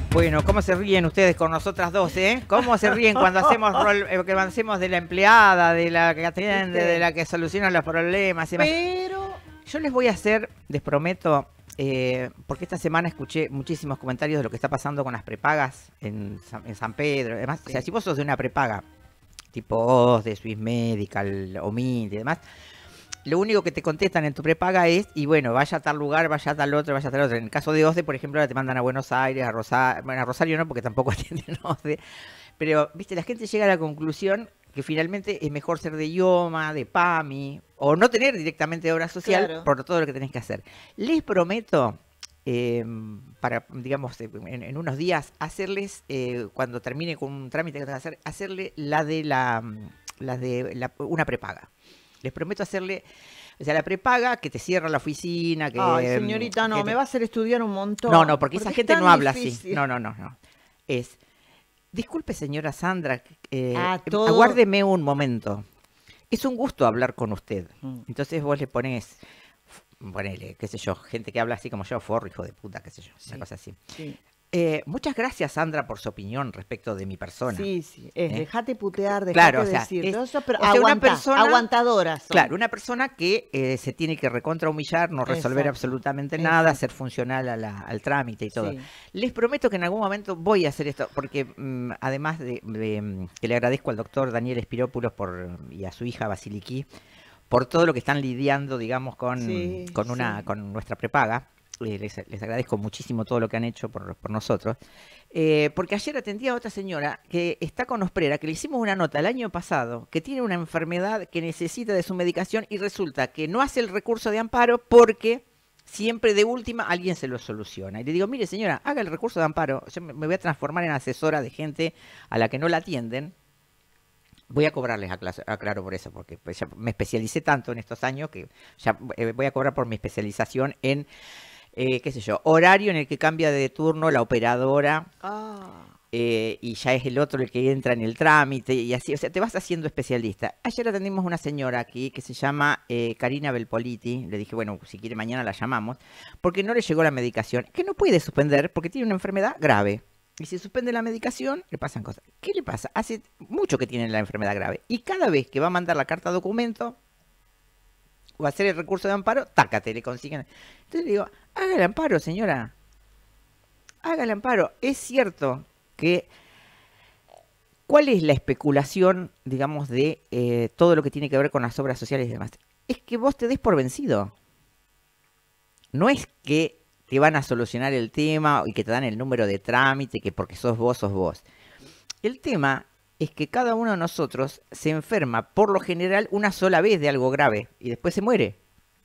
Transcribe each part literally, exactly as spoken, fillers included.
Bueno, ¿cómo se ríen ustedes con nosotras dos, eh? ¿Cómo se ríen cuando hacemos rol, eh, que hacemos de la empleada, de la que atiende, de la que soluciona los problemas y demás? Pero yo les voy a hacer, les prometo, eh, porque esta semana escuché muchísimos comentarios de lo que está pasando con las prepagas en San, en San Pedro. Además, sí. O sea, si vos sos de una prepaga, tipo O S D E, Swiss Medical, O M I N T y demás, lo único que te contestan en tu prepaga es, y bueno, vaya a tal lugar, vaya a tal otro, vaya a tal otro. En el caso de O S D E, por ejemplo, ahora te mandan a Buenos Aires, a Rosario, bueno, a Rosario no, porque tampoco atienden O S D E. Pero, viste, la gente llega a la conclusión que finalmente es mejor ser de I O M A, de PAMI, o no tener directamente obra social, claro, por todo lo que tenés que hacer. Les prometo, eh, para, digamos, en, en unos días, hacerles, eh, cuando termine con un trámite que tengo que hacer, hacerle la de la, la de la, una prepaga. Les prometo hacerle, o sea, la prepaga que te cierra la oficina, que... Ay, señorita, no, te... me va a hacer estudiar un montón. No, no, porque, porque esa gente no habla difícil. así. No, no, no, no. Es, disculpe, señora Sandra, eh, ah, todo... aguárdeme un momento. Es un gusto hablar con usted. Mm. Entonces vos le ponés, ponele, qué sé yo, gente que habla así como yo, forro, hijo de puta, qué sé yo, sí, una cosa así. Sí. Eh, muchas gracias, Sandra, por su opinión respecto de mi persona. Sí, sí, es, ¿eh? Dejate putear, dejate claro, o sea, decir es, todo eso, pero o sea, aguanta, una persona, aguantadora. Son. Claro, una persona que eh, se tiene que recontra humillar, no resolver Exacto. absolutamente nada, Exacto. ser funcional a la, al trámite y todo. Sí. Les prometo que en algún momento voy a hacer esto, porque mmm, además de, de que le agradezco al doctor Daniel Espirópulos por, y a su hija Basiliki por todo lo que están lidiando, digamos, con, sí, con, una, sí. con nuestra prepaga. Eh, les, les agradezco muchísimo todo lo que han hecho por, por nosotros. Eh, porque ayer atendí a otra señora que está con Osprera, que le hicimos una nota el año pasado, que tiene una enfermedad que necesita de su medicación y resulta que no hace el recurso de amparo porque siempre de última alguien se lo soluciona. Y le digo, mire señora, haga el recurso de amparo, yo me voy a transformar en asesora de gente a la que no la atienden. Voy a cobrarles, aclaro por eso, porque pues ya me especialicé tanto en estos años que ya voy a cobrar por mi especialización en... Eh, qué sé yo, horario en el que cambia de turno la operadora ah. eh, y ya es el otro el que entra en el trámite y así, o sea, te vas haciendo especialista. Ayer atendimos una señora aquí que se llama eh, Karina Belpoliti, le dije, bueno, si quiere mañana la llamamos, porque no le llegó la medicación, que no puede suspender porque tiene una enfermedad grave. Y si suspende la medicación, le pasan cosas. ¿Qué le pasa? Hace mucho que tiene la enfermedad grave y cada vez que va a mandar la carta documento o hacer el recurso de amparo, tácate, le consiguen. Entonces le digo, haga el amparo, señora. Haga el amparo. Es cierto que... ¿Cuál es la especulación, digamos, de eh, todo lo que tiene que ver con las obras sociales y demás? Es que vos te des por vencido. No es que te van a solucionar el tema y que te dan el número de trámite, que porque sos vos, sos vos. El tema... es que cada uno de nosotros se enferma, por lo general, una sola vez de algo grave y después se muere.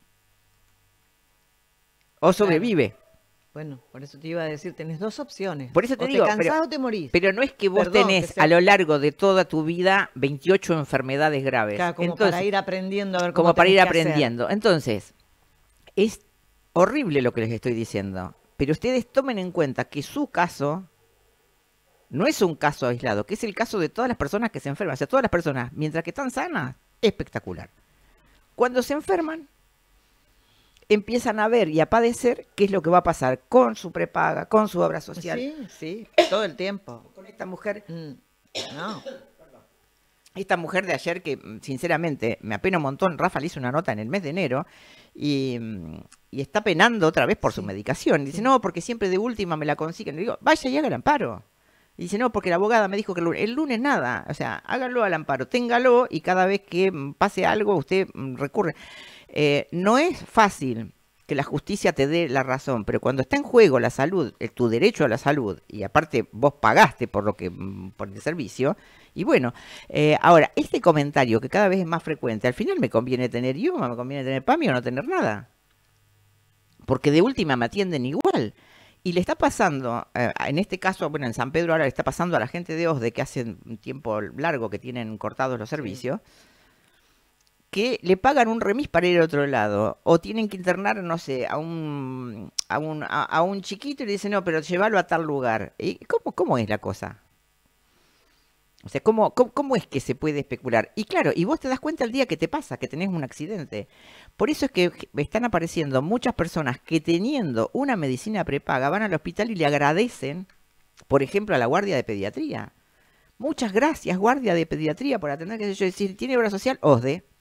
O sobrevive. Claro. Bueno, por eso te iba a decir, tenés dos opciones. Por eso te o digo, te cansás pero, o te morís. Pero no es que vos Perdón, tenés que sea... a lo largo de toda tu vida veintiocho enfermedades graves. Claro, como Entonces, para ir aprendiendo a ver cómo Como para ir que aprendiendo. Hacer. Entonces, es horrible lo que les estoy diciendo. Pero ustedes tomen en cuenta que su caso... no es un caso aislado, que es el caso de todas las personas que se enferman. O sea, todas las personas, mientras que están sanas, espectacular. Cuando se enferman, empiezan a ver y a padecer qué es lo que va a pasar con su prepaga, con su obra social. Sí, sí, todo el tiempo. Con esta mujer. Mm, no. Esta mujer de ayer que, sinceramente, me apena un montón. Rafa le hizo una nota en el mes de enero y, y está penando otra vez por sí. su medicación. Dice, sí. no, porque siempre de última me la consiguen. Le digo, vaya y haga el amparo. Y dice, no, porque la abogada me dijo que el lunes, el lunes nada, o sea, hágalo al amparo, téngalo y cada vez que pase algo usted recurre. Eh, no es fácil que la justicia te dé la razón, pero cuando está en juego la salud, tu derecho a la salud, y aparte vos pagaste por lo que por el servicio, y bueno, eh, ahora, este comentario que cada vez es más frecuente, al final me conviene tener I O M A, me conviene tener PAMI o no tener nada, porque de última me atienden igual. Y le está pasando, eh, en este caso, bueno, en San Pedro ahora le está pasando a la gente de O S D E que hace un tiempo largo que tienen cortados los servicios, sí. que le pagan un remis para ir a otro lado, o tienen que internar, no sé, a un a un, a, a un chiquito y le dicen, no, pero llévalo a tal lugar. ¿Y cómo, cómo es la cosa? O sea, ¿cómo, cómo, ¿cómo es que se puede especular? Y claro, y vos te das cuenta el día que te pasa, que tenés un accidente. Por eso es que están apareciendo muchas personas que teniendo una medicina prepaga van al hospital y le agradecen por ejemplo, a la guardia de pediatría. Muchas gracias, guardia de pediatría, por atender, qué sé yo, decir, tiene obra social, O S D E.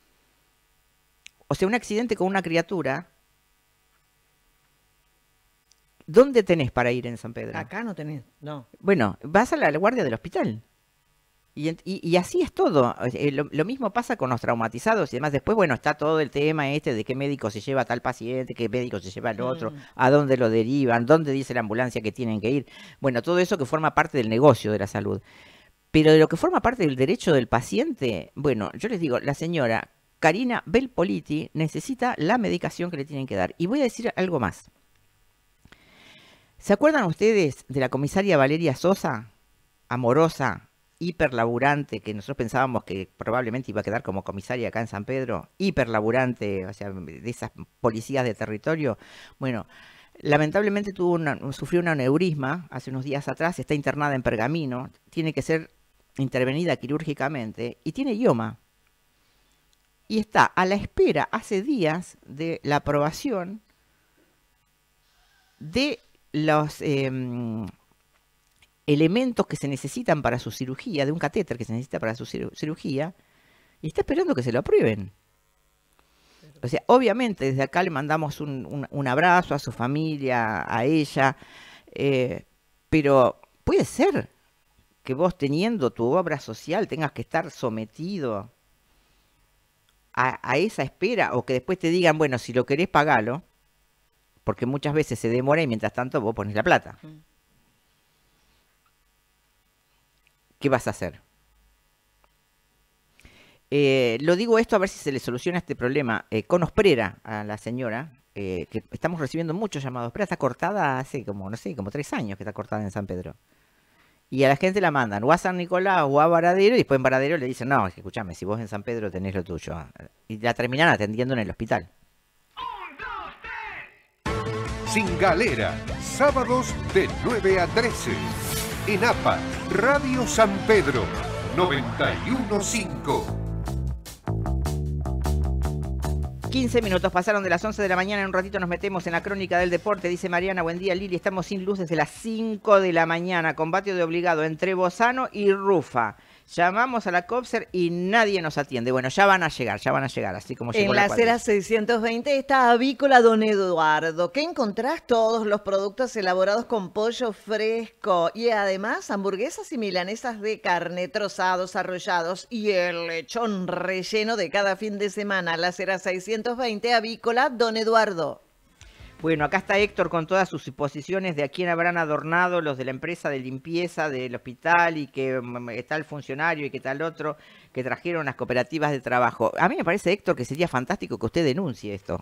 O sea, un accidente con una criatura. ¿Dónde tenés para ir en San Pedro? Acá no tenés, no. Bueno, vas a la guardia del hospital. Y, y, y así es todo. Eh, lo, lo mismo pasa con los traumatizados y demás. Después, bueno, está todo el tema este de qué médico se lleva a tal paciente, qué médico se lleva al otro, mm. a dónde lo derivan, dónde dice la ambulancia que tienen que ir. Bueno, todo eso que forma parte del negocio de la salud. Pero de lo que forma parte del derecho del paciente, bueno, yo les digo, la señora Karina Belpoliti necesita la medicación que le tienen que dar. Y voy a decir algo más. ¿Se acuerdan ustedes de la comisaria Valeria Sosa? Amorosa, hiperlaburante, que nosotros pensábamos que probablemente iba a quedar como comisaria acá en San Pedro, hiperlaburante, o sea, de esas policías de territorio. Bueno, lamentablemente tuvo una, sufrió un aneurisma hace unos días atrás, está internada en Pergamino, tiene que ser intervenida quirúrgicamente y tiene IOMA. Y está a la espera hace días de la aprobación de los eh, elementos que se necesitan para su cirugía, de un catéter que se necesita para su cirugía, y está esperando que se lo aprueben. O sea, obviamente desde acá le mandamos un, un, un abrazo a su familia, a ella, eh, pero puede ser que vos teniendo tu obra social tengas que estar sometido a, a esa espera, o que después te digan, bueno, si lo querés pagalo, porque muchas veces se demora y mientras tanto vos pones la plata. ¿Qué vas a hacer? Eh, lo digo esto a ver si se le soluciona este problema eh, con Osprera a la señora, eh, que estamos recibiendo muchos llamados. Osprera está cortada hace como, no sé, como tres años que está cortada en San Pedro. Y a la gente la mandan o a San Nicolás o a Varadero, y después en Varadero le dicen, no, escúchame, si vos en San Pedro tenés lo tuyo. Y la terminan atendiendo en el hospital. Sin Galera, sábados de nueve a trece. En A P A, Radio San Pedro, noventa y uno punto cinco. quince minutos pasaron de las once de la mañana, en un ratito nos metemos en la crónica del deporte, dice Mariana, buen día Lili, estamos sin luz desde las cinco de la mañana, combate de obligado entre Bozano y Rufa. Llamamos a la COPSER y nadie nos atiende. Bueno, ya van a llegar, ya van a llegar, así como llegó en la acera seiscientos veinte está Avícola Don Eduardo, que encontrás todos los productos elaborados con pollo fresco y además hamburguesas y milanesas de carne, trozados, arrollados y el lechón relleno de cada fin de semana. La acera seiscientos veinte, Avícola Don Eduardo. Bueno, acá está Héctor con todas sus suposiciones de a quién habrán adornado los de la empresa de limpieza del hospital y que está el funcionario y que tal otro que trajeron las cooperativas de trabajo. A mí me parece, Héctor, que sería fantástico que usted denuncie esto.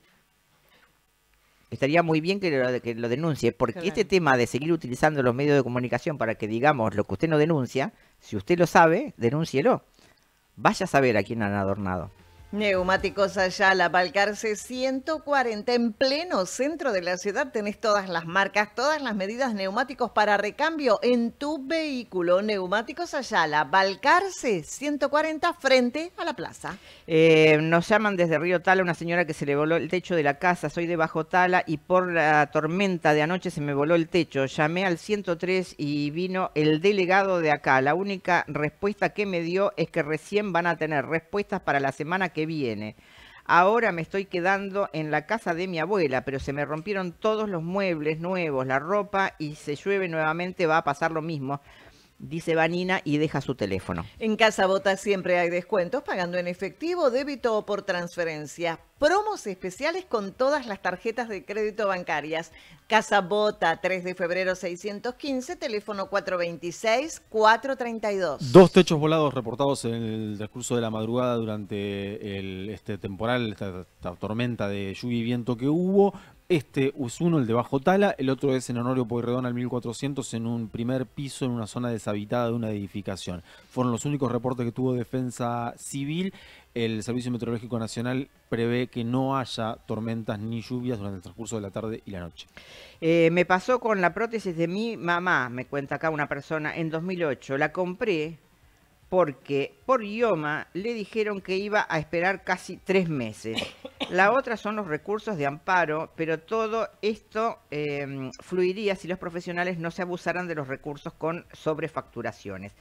Estaría muy bien que lo, que lo denuncie, porque claro, este tema de seguir utilizando los medios de comunicación para que digamos lo que usted no denuncia, si usted lo sabe, denúncielo. Vaya a saber a quién han adornado. Neumáticos Ayala, Balcarce ciento cuarenta, en pleno centro de la ciudad. Tenés todas las marcas, todas las medidas, neumáticos para recambio en tu vehículo. Neumáticos Ayala, Balcarce ciento cuarenta, frente a la plaza. Eh, nos llaman desde Río Tala una señora que se le voló el techo de la casa. Soy de Bajo Tala y por la tormenta de anoche se me voló el techo. Llamé al ciento tres y vino el delegado de acá. La única respuesta que me dio es que recién van a tener respuestas para la semana que viene. Ahora me estoy quedando en la casa de mi abuela, pero se me rompieron todos los muebles nuevos, la ropa, y se llueve nuevamente, va a pasar lo mismo, dice Vanina y deja su teléfono. En Casa Bota siempre hay descuentos, pagando en efectivo, débito o por transferencia. Promos especiales con todas las tarjetas de crédito bancarias. Casa Bota, tres de febrero seiscientos quince, teléfono cuatro veintiséis, cuatro treinta y dos. Dos techos volados reportados en el transcurso de la madrugada durante el, este temporal, esta, esta tormenta de lluvia y viento que hubo. Este es uno, el de Bajo Tala, el otro es en Honorio Pueyrredón al mil cuatrocientos, en un primer piso, en una zona deshabitada de una edificación. Fueron los únicos reportes que tuvo Defensa Civil. El Servicio Meteorológico Nacional prevé que no haya tormentas ni lluvias durante el transcurso de la tarde y la noche. Eh, me pasó con la prótesis de mi mamá, me cuenta acá una persona, en dos mil ocho. La compré porque por IOMA le dijeron que iba a esperar casi tres meses. La otra son los recursos de amparo, pero todo esto eh, fluiría si los profesionales no se abusaran de los recursos con sobrefacturaciones.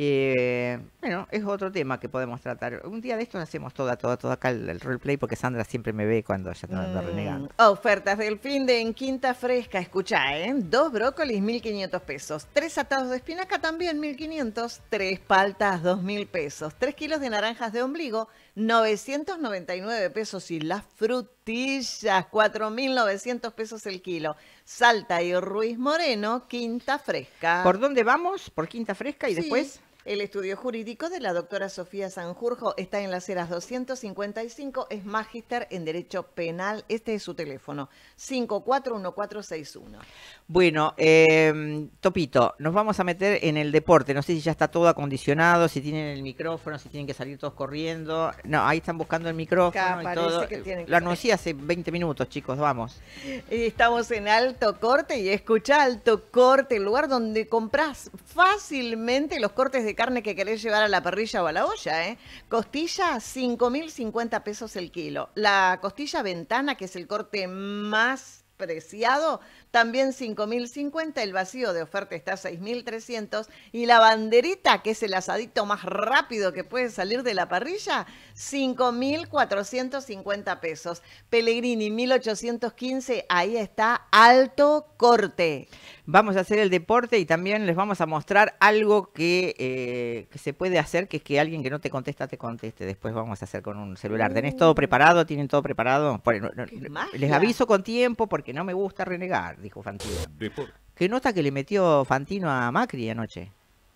Eh, bueno, es otro tema que podemos tratar. Un día de estos hacemos todo, todo, todo acá el, el roleplay, porque Sandra siempre me ve cuando ya está mm, renegando. Ofertas del fin de en Quinta Fresca, escuchá, ¿eh? Dos brócolis, mil quinientos pesos. Tres atados de espinaca, también mil quinientos. Tres paltas, dos mil pesos. Tres kilos de naranjas de ombligo, novecientos noventa y nueve pesos. Y las frutillas, cuatro mil novecientos pesos el kilo. Salta y Ruiz Moreno, Quinta Fresca. ¿Por dónde vamos? ¿Por Quinta Fresca y sí. después? El estudio jurídico de la doctora Sofía Sanjurjo está en las Heras doscientos cincuenta y cinco, es magíster en Derecho Penal. Este es su teléfono, cinco cuatro uno cuatro seis uno. Bueno, eh, Topito, nos vamos a meter en el deporte. No sé si ya está todo acondicionado, si tienen el micrófono, si tienen que salir todos corriendo. No, ahí están buscando el micrófono y todo. Que que Lo anuncié hace veinte minutos, chicos, vamos. Estamos en Alto Corte y escucha Alto Corte, el lugar donde compras fácilmente los cortes de carne que querés llevar a la parrilla o a la olla, ¿eh? Costilla, cinco mil cincuenta pesos el kilo. La costilla ventana, que es el corte más preciado, también cinco mil cincuenta, el vacío de oferta está a seis mil trescientos y la banderita, que es el asadito más rápido que puede salir de la parrilla, cinco mil cuatrocientos cincuenta pesos. Pellegrini mil ochocientos quince, ahí está Alto Corte. Vamos a hacer el deporte y también les vamos a mostrar algo que, eh, que se puede hacer, que es que alguien que no te contesta, te conteste. Después vamos a hacer con un celular. ¿Tenés todo preparado? ¿Tienen todo preparado? Bueno, les aviso con tiempo porque no me gusta renegar, dijo Fantino. ¿Qué nota que le metió Fantino a Macri anoche?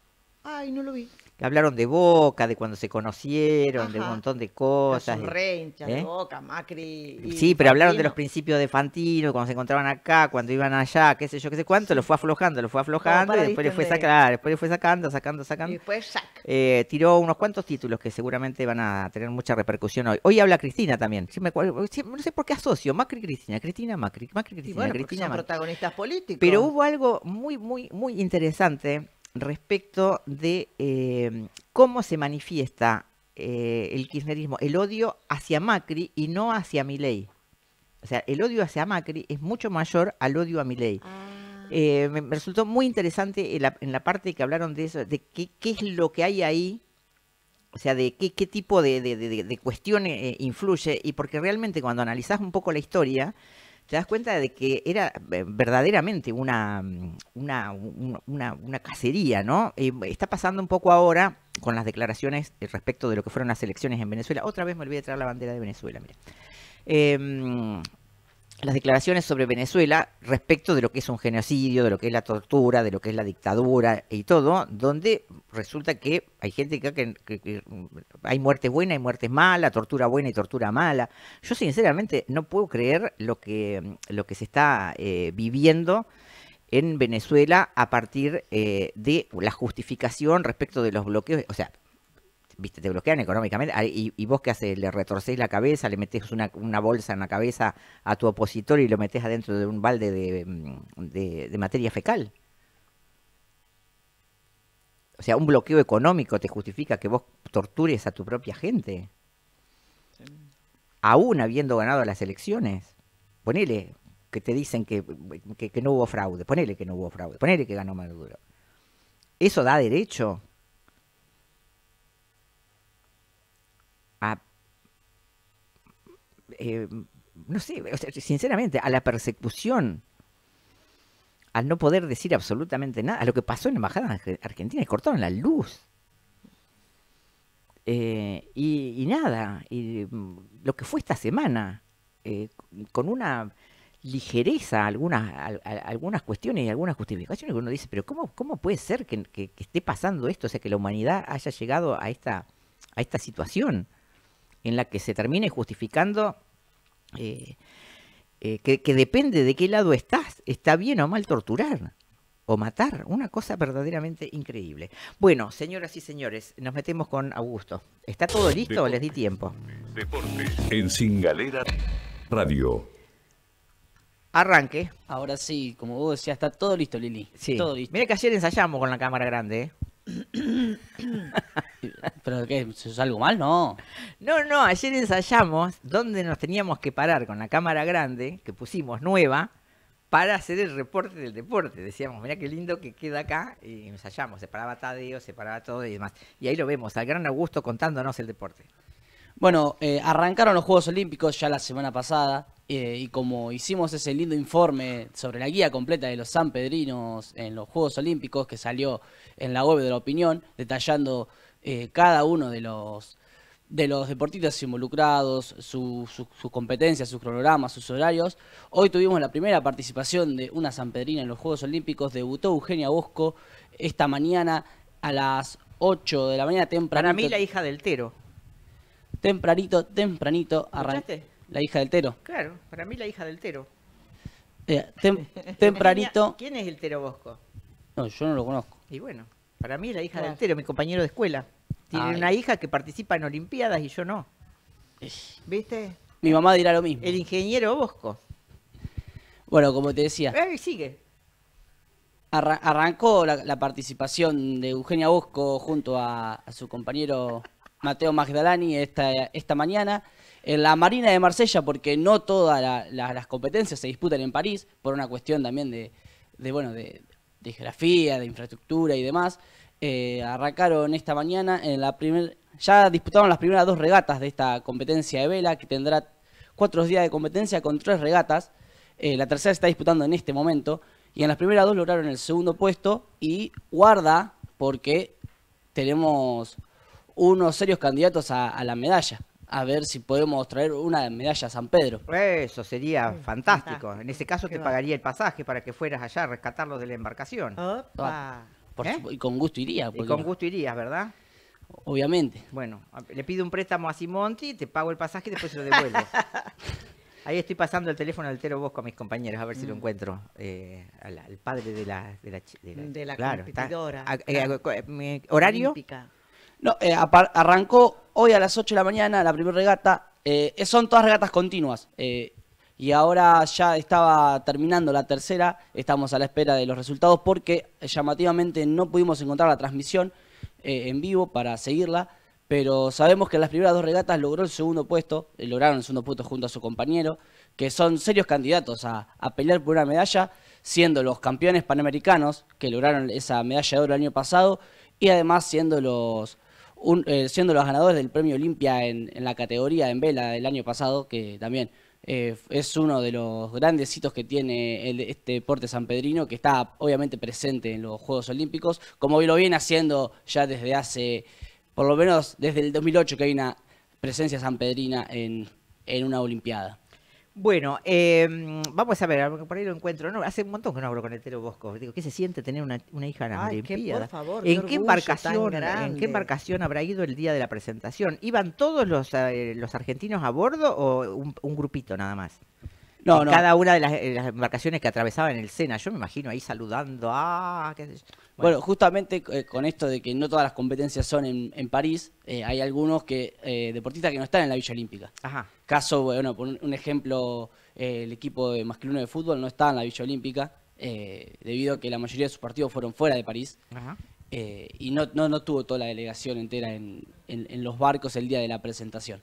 Ay, no lo vi. Que hablaron de Boca, de cuando se conocieron, Ajá. de un montón de cosas. Los reinchas ¿eh? de Boca, Macri. Y sí, pero Fantino. Hablaron de los principios de Fantino, cuando se encontraban acá, cuando iban allá, qué sé yo, qué sé cuánto, sí. lo fue aflojando, lo fue aflojando, y después le fue sacando, después le fue sacando, sacando, sacando. Y después sac. Eh, tiró unos cuantos títulos que seguramente van a tener mucha repercusión hoy. Hoy habla Cristina también. Sí, me, sí, no sé por qué asocio, Macri Cristina, Cristina Macri, Macri Cristina, bueno, Cristina son Macri. protagonistas políticos. Pero hubo algo muy, muy, muy interesante respecto de eh, cómo se manifiesta eh, el kirchnerismo, el odio hacia Macri y no hacia Milei. O sea, el odio hacia Macri es mucho mayor al odio a Milei. Ah. Eh, me, me resultó muy interesante en la, en la parte que hablaron de eso, de qué, qué es lo que hay ahí, o sea, de qué, qué tipo de, de, de, de cuestión eh, influye, y porque realmente cuando analizás un poco la historia, te das cuenta de que era verdaderamente una, una, una, una cacería, ¿no? Eh, está pasando un poco ahora con las declaraciones respecto de lo que fueron las elecciones en Venezuela. Otra vez me olvidé de traer la bandera de Venezuela, mira. Eh, las declaraciones sobre Venezuela respecto de lo que es un genocidio, de lo que es la tortura, de lo que es la dictadura y todo, donde resulta que hay gente que, que, que, que hay muerte buena y muerte mala, tortura buena y tortura mala. Yo sinceramente no puedo creer lo que, lo que se está eh, viviendo en Venezuela a partir eh, de la justificación respecto de los bloqueos, o sea, viste, te bloquean económicamente, y, y vos qué haces, le retorcés la cabeza, le metés una, una bolsa en la cabeza a tu opositor y lo metés adentro de un balde de, de, de materia fecal. O sea, un bloqueo económico te justifica que vos tortures a tu propia gente. Sí. Aún habiendo ganado las elecciones. Ponele que te dicen que, que, que no hubo fraude, ponele que no hubo fraude, ponele que ganó Maduro. ¿Eso da derecho a, eh, no sé, o sea, sinceramente, a la persecución, al no poder decir absolutamente nada, a lo que pasó en la embajada argentina, y cortaron la luz? Eh, y, y nada, y lo que fue esta semana, eh, con una ligereza, algunas, a, a, algunas cuestiones y algunas justificaciones que uno dice, pero ¿cómo, cómo puede ser que, que, que esté pasando esto? O sea, que la humanidad haya llegado a esta, a esta situación en la que se termine justificando eh, eh, que, que depende de qué lado estás, está bien o mal torturar o matar, una cosa verdaderamente increíble. Bueno, señoras y señores, nos metemos con Augusto. ¿Está todo listo? Deporte. Les di tiempo. Deporte. En Sin Galera Radio. Arranque. Ahora sí, como vos decías, está todo listo, Lili. Sí. Todo listo. Mira que ayer ensayamos con la cámara grande, ¿eh? ¿Pero qué? ¿Es algo mal? No. No, no, ayer ensayamos donde nos teníamos que parar con la cámara grande, que pusimos nueva, para hacer el reporte del deporte. Decíamos, mirá qué lindo que queda acá, y ensayamos, se paraba Tadeo, se paraba todo y demás. Y ahí lo vemos, al gran Augusto contándonos el deporte. Bueno, eh, arrancaron los Juegos Olímpicos ya la semana pasada, eh, y como hicimos ese lindo informe sobre la guía completa de los sanpedrinos en los Juegos Olímpicos, que salió en la web de La Opinión, detallando eh, cada uno de los de los deportistas involucrados, su, su, sus competencias, sus cronogramas, sus horarios. Hoy tuvimos la primera participación de una sanpedrina en los Juegos Olímpicos. Debutó Eugenia Bosco esta mañana a las ocho de la mañana, tempranito. Para mí la hija del Tero. Tempranito, tempranito. ¿Escuchaste? La hija del Tero. Claro, para mí la hija del Tero. Eh, tem, tempranito. ¿Quién es el Tero Bosco? No, yo no lo conozco. Y bueno, para mí es la hija Claro. del Tero, mi compañero de escuela. Tiene Ay. una hija que participa en Olimpiadas y yo no. ¿Viste? Mi mamá dirá lo mismo. El ingeniero Bosco. Bueno, como te decía, Eh, sigue. arra- arrancó la, la participación de Eugenia Bosco junto a, a su compañero Mateo Magdalani esta, esta mañana en la Marina de Marsella, porque no todas la- la- las competencias se disputan en París, por una cuestión también de, de bueno, de, de geografía, de infraestructura y demás. Eh, arrancaron esta mañana en la primer, ya disputaron las primeras dos regatas de esta competencia de vela, que tendrá cuatro días de competencia con tres regatas. Eh, la tercera se está disputando en este momento, y en las primeras dos lograron el segundo puesto, y guarda porque tenemos unos serios candidatos a, a la medalla, a ver si podemos traer una medalla a San Pedro. Eso sería Mm, fantástico. fantástico. En ese caso Qué te va. pagaría el pasaje para que fueras allá a rescatarlos de la embarcación. Opa. Por ¿Eh? supu- y con gusto iría, Y porque, con gusto irías, ¿verdad? obviamente. Bueno, a- le pido un préstamo a Simonti, te pago el pasaje y después se lo devuelvo. Ahí estoy pasando el teléfono del Tero Bosco a mis compañeros, a ver si lo encuentro. Eh, al, al padre de la... De la, chi- De la claro, está- competidora. a- eh, a- mi- ¿Horario? Olímpica. No, eh, apar- arrancó hoy a las ocho de la mañana la primera regata. Eh, son todas regatas continuas. eh, y ahora ya estaba terminando la tercera. Estamos a la espera de los resultados porque eh, llamativamente no pudimos encontrar la transmisión eh, en vivo para seguirla. Pero sabemos que en las primeras dos regatas logró el segundo puesto. eh, lograron el segundo puesto junto a su compañero. Que son serios candidatos a, a pelear por una medalla. Siendo los campeones panamericanos que lograron esa medalla de oro el año pasado. Y además siendo los... Un, eh, siendo los ganadores del premio Olimpia en, en la categoría en vela del año pasado, que también eh, es uno de los grandes hitos que tiene el, este deporte sanpedrino, que está obviamente presente en los Juegos Olímpicos, como lo viene haciendo ya desde hace, por lo menos desde el dos mil ocho que hay una presencia sanpedrina en, en una Olimpiada. Bueno, eh, vamos a ver, por ahí lo encuentro. No, hace un montón que no hablo con el Tero Bosco. Digo, ¿qué se siente tener una, una hija en las Ay, qué, Olimpiadas? por favor, qué ¿En qué orgullo embarcación, tan en grande. qué embarcación habrá ido el día de la presentación? ¿Iban todos los, eh, los argentinos a bordo o un, un grupito nada más? No, En no. Cada una de las, eh, las embarcaciones que atravesaban el Sena. Yo me imagino ahí saludando. Ah, qué sé yo. Bueno, justamente eh, con esto de que no todas las competencias son en, en París, eh, hay algunos que eh, deportistas que no están en la Villa Olímpica. Ajá. Caso, bueno, por un, un ejemplo, eh, el equipo de masculino de fútbol no está en la Villa Olímpica, eh, debido a que la mayoría de sus partidos fueron fuera de París, Ajá. eh, y no, no, no tuvo toda la delegación entera en, en- en los barcos el día de la presentación.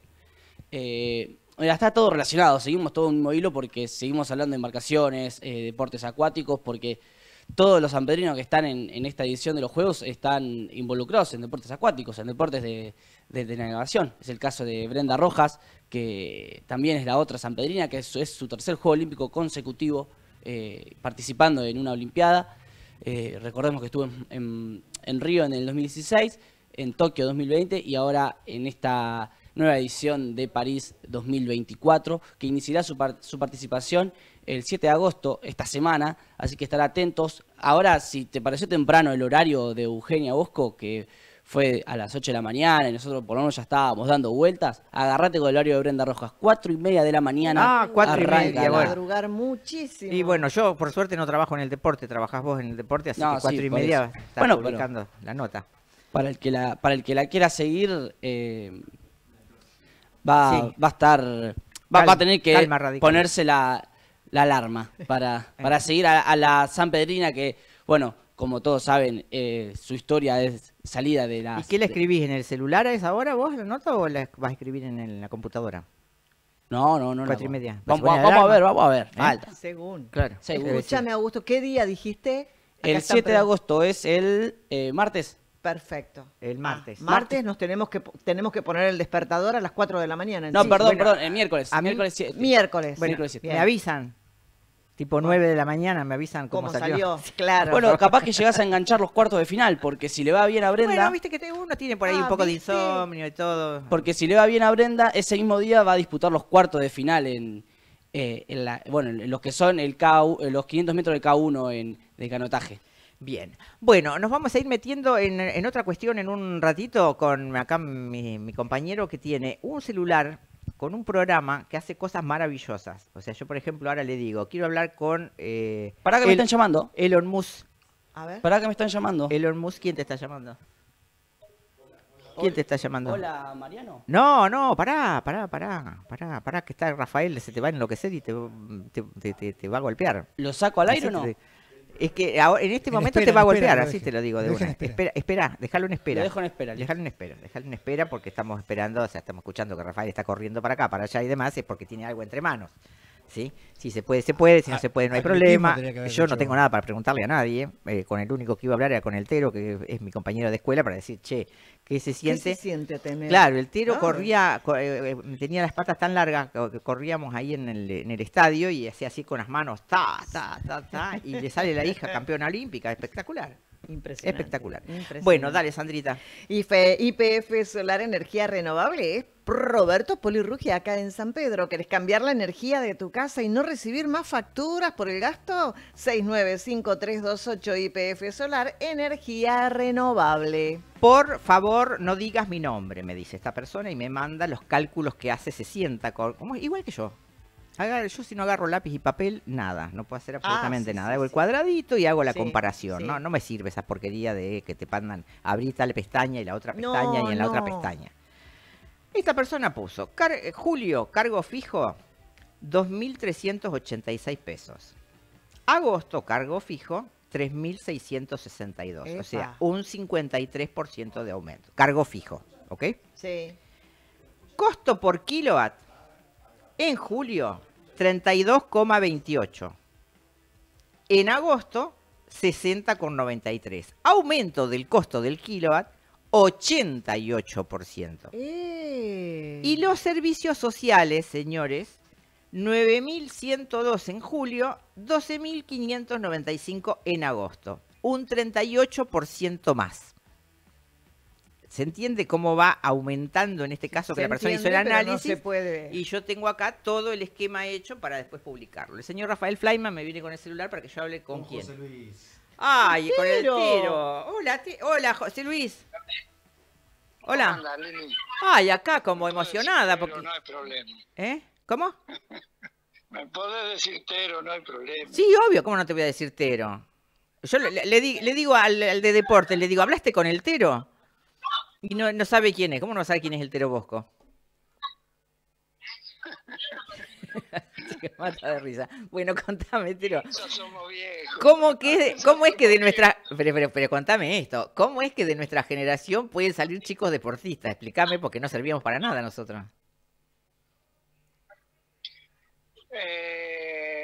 Eh, mira, está todo relacionado, seguimos todo un mismo hilo porque seguimos hablando de embarcaciones, eh, deportes acuáticos, porque todos los sanpedrinos que están en, en esta edición de los Juegos están involucrados en deportes acuáticos, en deportes de, de- de navegación. Es el caso de Brenda Rojas, que también es la otra sanpedrina, que es, es su tercer Juego Olímpico consecutivo eh, participando en una Olimpiada. Eh, recordemos que estuvo en, en- en Río en el dos mil dieciséis, en Tokio dos mil veinte y ahora en esta nueva edición de París dos mil veinticuatro, que iniciará su, par- su participación el siete de agosto, esta semana, así que estar atentos. Ahora, si te pareció temprano el horario de Eugenia Bosco, que fue a las ocho de la mañana y nosotros por lo menos ya estábamos dando vueltas, agarrate con el horario de Brenda Rojas, cuatro y media de la mañana. Ah, cuatro y arranca media, la- bueno. Madrugar muchísimo. Y bueno, yo por suerte no trabajo en el deporte, trabajás vos en el deporte, así No, que cuatro sí, y por media eso. estás Bueno, pero- publicando la nota. Para el que la, para el que la quiera seguir, eh, va, Sí. va a estar, va, Calma, va a tener que calma radical. ponerse la, la alarma para, para seguir a, a la sanpedrina que, bueno, como todos saben, eh, su historia es salida de las... ¿Y qué la escribís en el celular a esa hora vos la nota o la vas a escribir en, el- en la computadora? No, no, no. Cuatro no. y media. Vamos, Pues, vamos buena a ver, alarma. vamos a ver. ¿Eh? Falta. Según. Claro. Seguro. Escúchame, Augusto, ¿qué día dijiste? Acá El están siete de pre- agosto es el eh, martes. Perfecto. El martes. Ah, martes nos tenemos que tenemos que poner el despertador a las cuatro de la mañana. No, Sí, perdón, bueno, perdón, el miércoles. a mí- miércoles siete. Miércoles. Bueno, miércoles siete. me Bien. avisan. Tipo nueve de la mañana me avisan cómo, ¿Cómo salió? Claro. Bueno, capaz que llegás a enganchar los cuartos de final, porque si le va bien a Brenda, Bueno, viste que te- uno tiene por ahí Ah, un poco ¿viste? de insomnio y todo. porque si le va bien a Brenda, ese mismo día va a disputar los cuartos de final en, eh, en la, bueno, en los que son el K, U- los quinientos metros de K uno en, de canotaje. Bien. Bueno, nos vamos a ir metiendo en, en otra cuestión en un ratito con acá mi, mi compañero que tiene un celular con un programa que hace cosas maravillosas. O sea, yo por ejemplo ahora le digo, quiero hablar con eh, ¿Para que me El- están llamando? Elon Musk. A ver. ¿Para que me están llamando? Elon Musk, ¿quién te está llamando? ¿Quién te está llamando? Hola, Mariano. No, no, pará, pará, pará, pará, pará, que está Rafael, se te va a enloquecer y te, te, te- te- te va a golpear. ¿Lo saco al aire o no? Así te- Es que ahora- en este En momento espera, te va a en espera, golpear, lo así deje. te lo digo de Lo deje una. en espera. Espera, espera, déjalo en espera. Lo dejo en espera, listo. Déjalo en espera, déjalo en espera porque estamos esperando, o sea, estamos escuchando que Rafael está corriendo para acá, para allá y demás, es porque tiene algo entre manos. ¿Sí? Si se puede, se puede, si no Ah, se puede, no hay atletismo problema. tenía que haber Yo no hecho. tengo nada para preguntarle a nadie. eh, con el único que iba a hablar era con el Tero, que es mi compañero de escuela, para decir, che, ¿qué se ¿Qué siente? se siente tener? Claro, el Tero Ah. corría, co- eh, eh, tenía las patas tan largas que que corríamos ahí en el, en el estadio y hacía así con las manos, ta, ta, ta, ta, y le sale la hija campeona olímpica, espectacular. Impresionante. Espectacular. Impresionante. Bueno, dale, Sandrita. I F E, I P F Solar Energía Renovable es Roberto Polirrugia acá en San Pedro. ¿Querés cambiar la energía de tu casa y no recibir más facturas por el gasto? seis nueve cinco tres dos ocho I P F Solar Energía Renovable. Por favor, no digas mi nombre, me dice esta persona y me manda los cálculos que hace, se sienta, con- como, igual que yo. Agar- yo si no agarro lápiz y papel, nada, no puedo hacer absolutamente sí, nada. sí, Hago el sí. cuadradito y hago la Sí, comparación. sí. No, no me sirve esa porquería de que te mandan abrir tal pestaña y la otra No, pestaña y en la otra no. pestaña. Esta persona puso, car- eh, Julio, cargo fijo, dos mil trescientos ochenta y seis pesos. Agosto, cargo fijo, tres mil seiscientos sesenta y dos. O sea, Epa. un cincuenta y tres por ciento de aumento. Cargo fijo, ¿ok? Sí. Costo por kilowatt en julio, treinta y dos coma veintiocho. En agosto, sesenta coma noventa y tres. Aumento del costo del kilowatt, ochenta y ocho por ciento. Eh. Y los servicios sociales, señores, nueve mil ciento dos en julio, doce mil quinientos noventa y cinco en agosto. Un treinta y ocho por ciento más. ¿Se entiende cómo va aumentando en este caso que Se la persona hizo el entiende, pero no análisis? se puede. Y yo tengo acá todo el esquema hecho para después publicarlo. El señor Rafael Fleiman me viene con el celular para que yo hable con, quién. Ay, con el Tero. Tero. Hola, Te- hola, José Luis. Hola. ¿Cómo andás, Lili? Ay, acá como Me podés emocionada decir porque Tero, no hay problema. ¿Eh? ¿Cómo? Me podés decir Tero, no hay problema. Sí, obvio, ¿cómo no te voy a decir Tero? Yo le, le di- le digo al, al de deporte, le digo, ¿hablaste con el Tero? Y no, no sabe quién es. ¿Cómo no sabe quién es el Tero Bosco? Se mata de risa. Bueno, contame, Tero. Ya somos viejos. ¿Cómo, que, ¿Cómo es que de nuestra... Pero, pero, pero contame esto. ¿Cómo es que de nuestra generación pueden salir chicos deportistas? Explícame porque no servíamos para nada nosotros. Eh,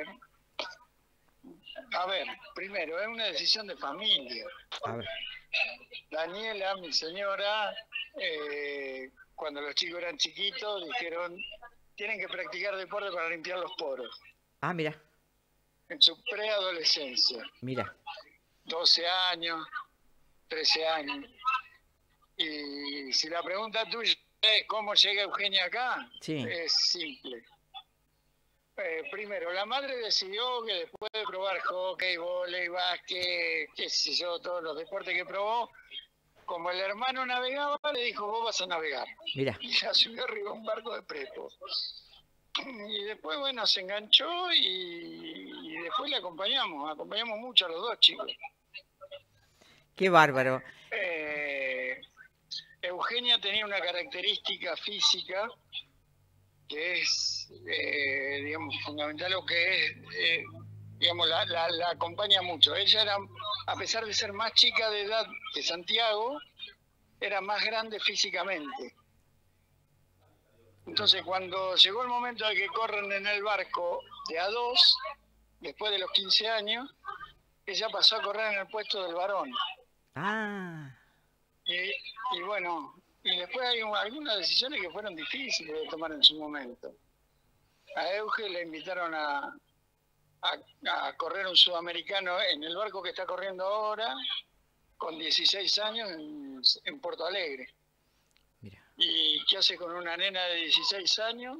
a ver, primero, es una decisión de familia. A ver. Daniela, mi señora, eh, cuando los chicos eran chiquitos, dijeron, tienen que practicar deporte para limpiar los poros. Ah, mira, En su preadolescencia, mira. doce años, trece años. Y si la pregunta tuya es cómo llega Eugenia acá, Sí. es simple. Eh, primero, la madre decidió que después de probar hockey, vóley, básquet, qué sé yo, todos los deportes que probó, como el hermano navegaba, le dijo, vos vas a navegar. Mira. Y la subió arriba a un barco de prepo. Y después, bueno, se enganchó y, y después le acompañamos, acompañamos mucho a los dos chicos. Qué bárbaro. Eh, Eugenia tenía una característica física que es, eh, digamos, fundamental, o que es, eh, digamos, la, la, la acompaña mucho. Ella era a pesar de ser más chica de edad que Santiago, era más grande físicamente. Entonces, cuando llegó el momento de que corren en el barco de a dos, después de los quince años, ella pasó a correr en el puesto del varón. Ah. Y, y bueno, y después hay un, algunas decisiones que fueron difíciles de tomar en su momento. A Euge le invitaron a, a, a correr un sudamericano en el barco que está corriendo ahora, con dieciséis años, en, en Porto Alegre. Mira. ¿Y qué hace con una nena de dieciséis años?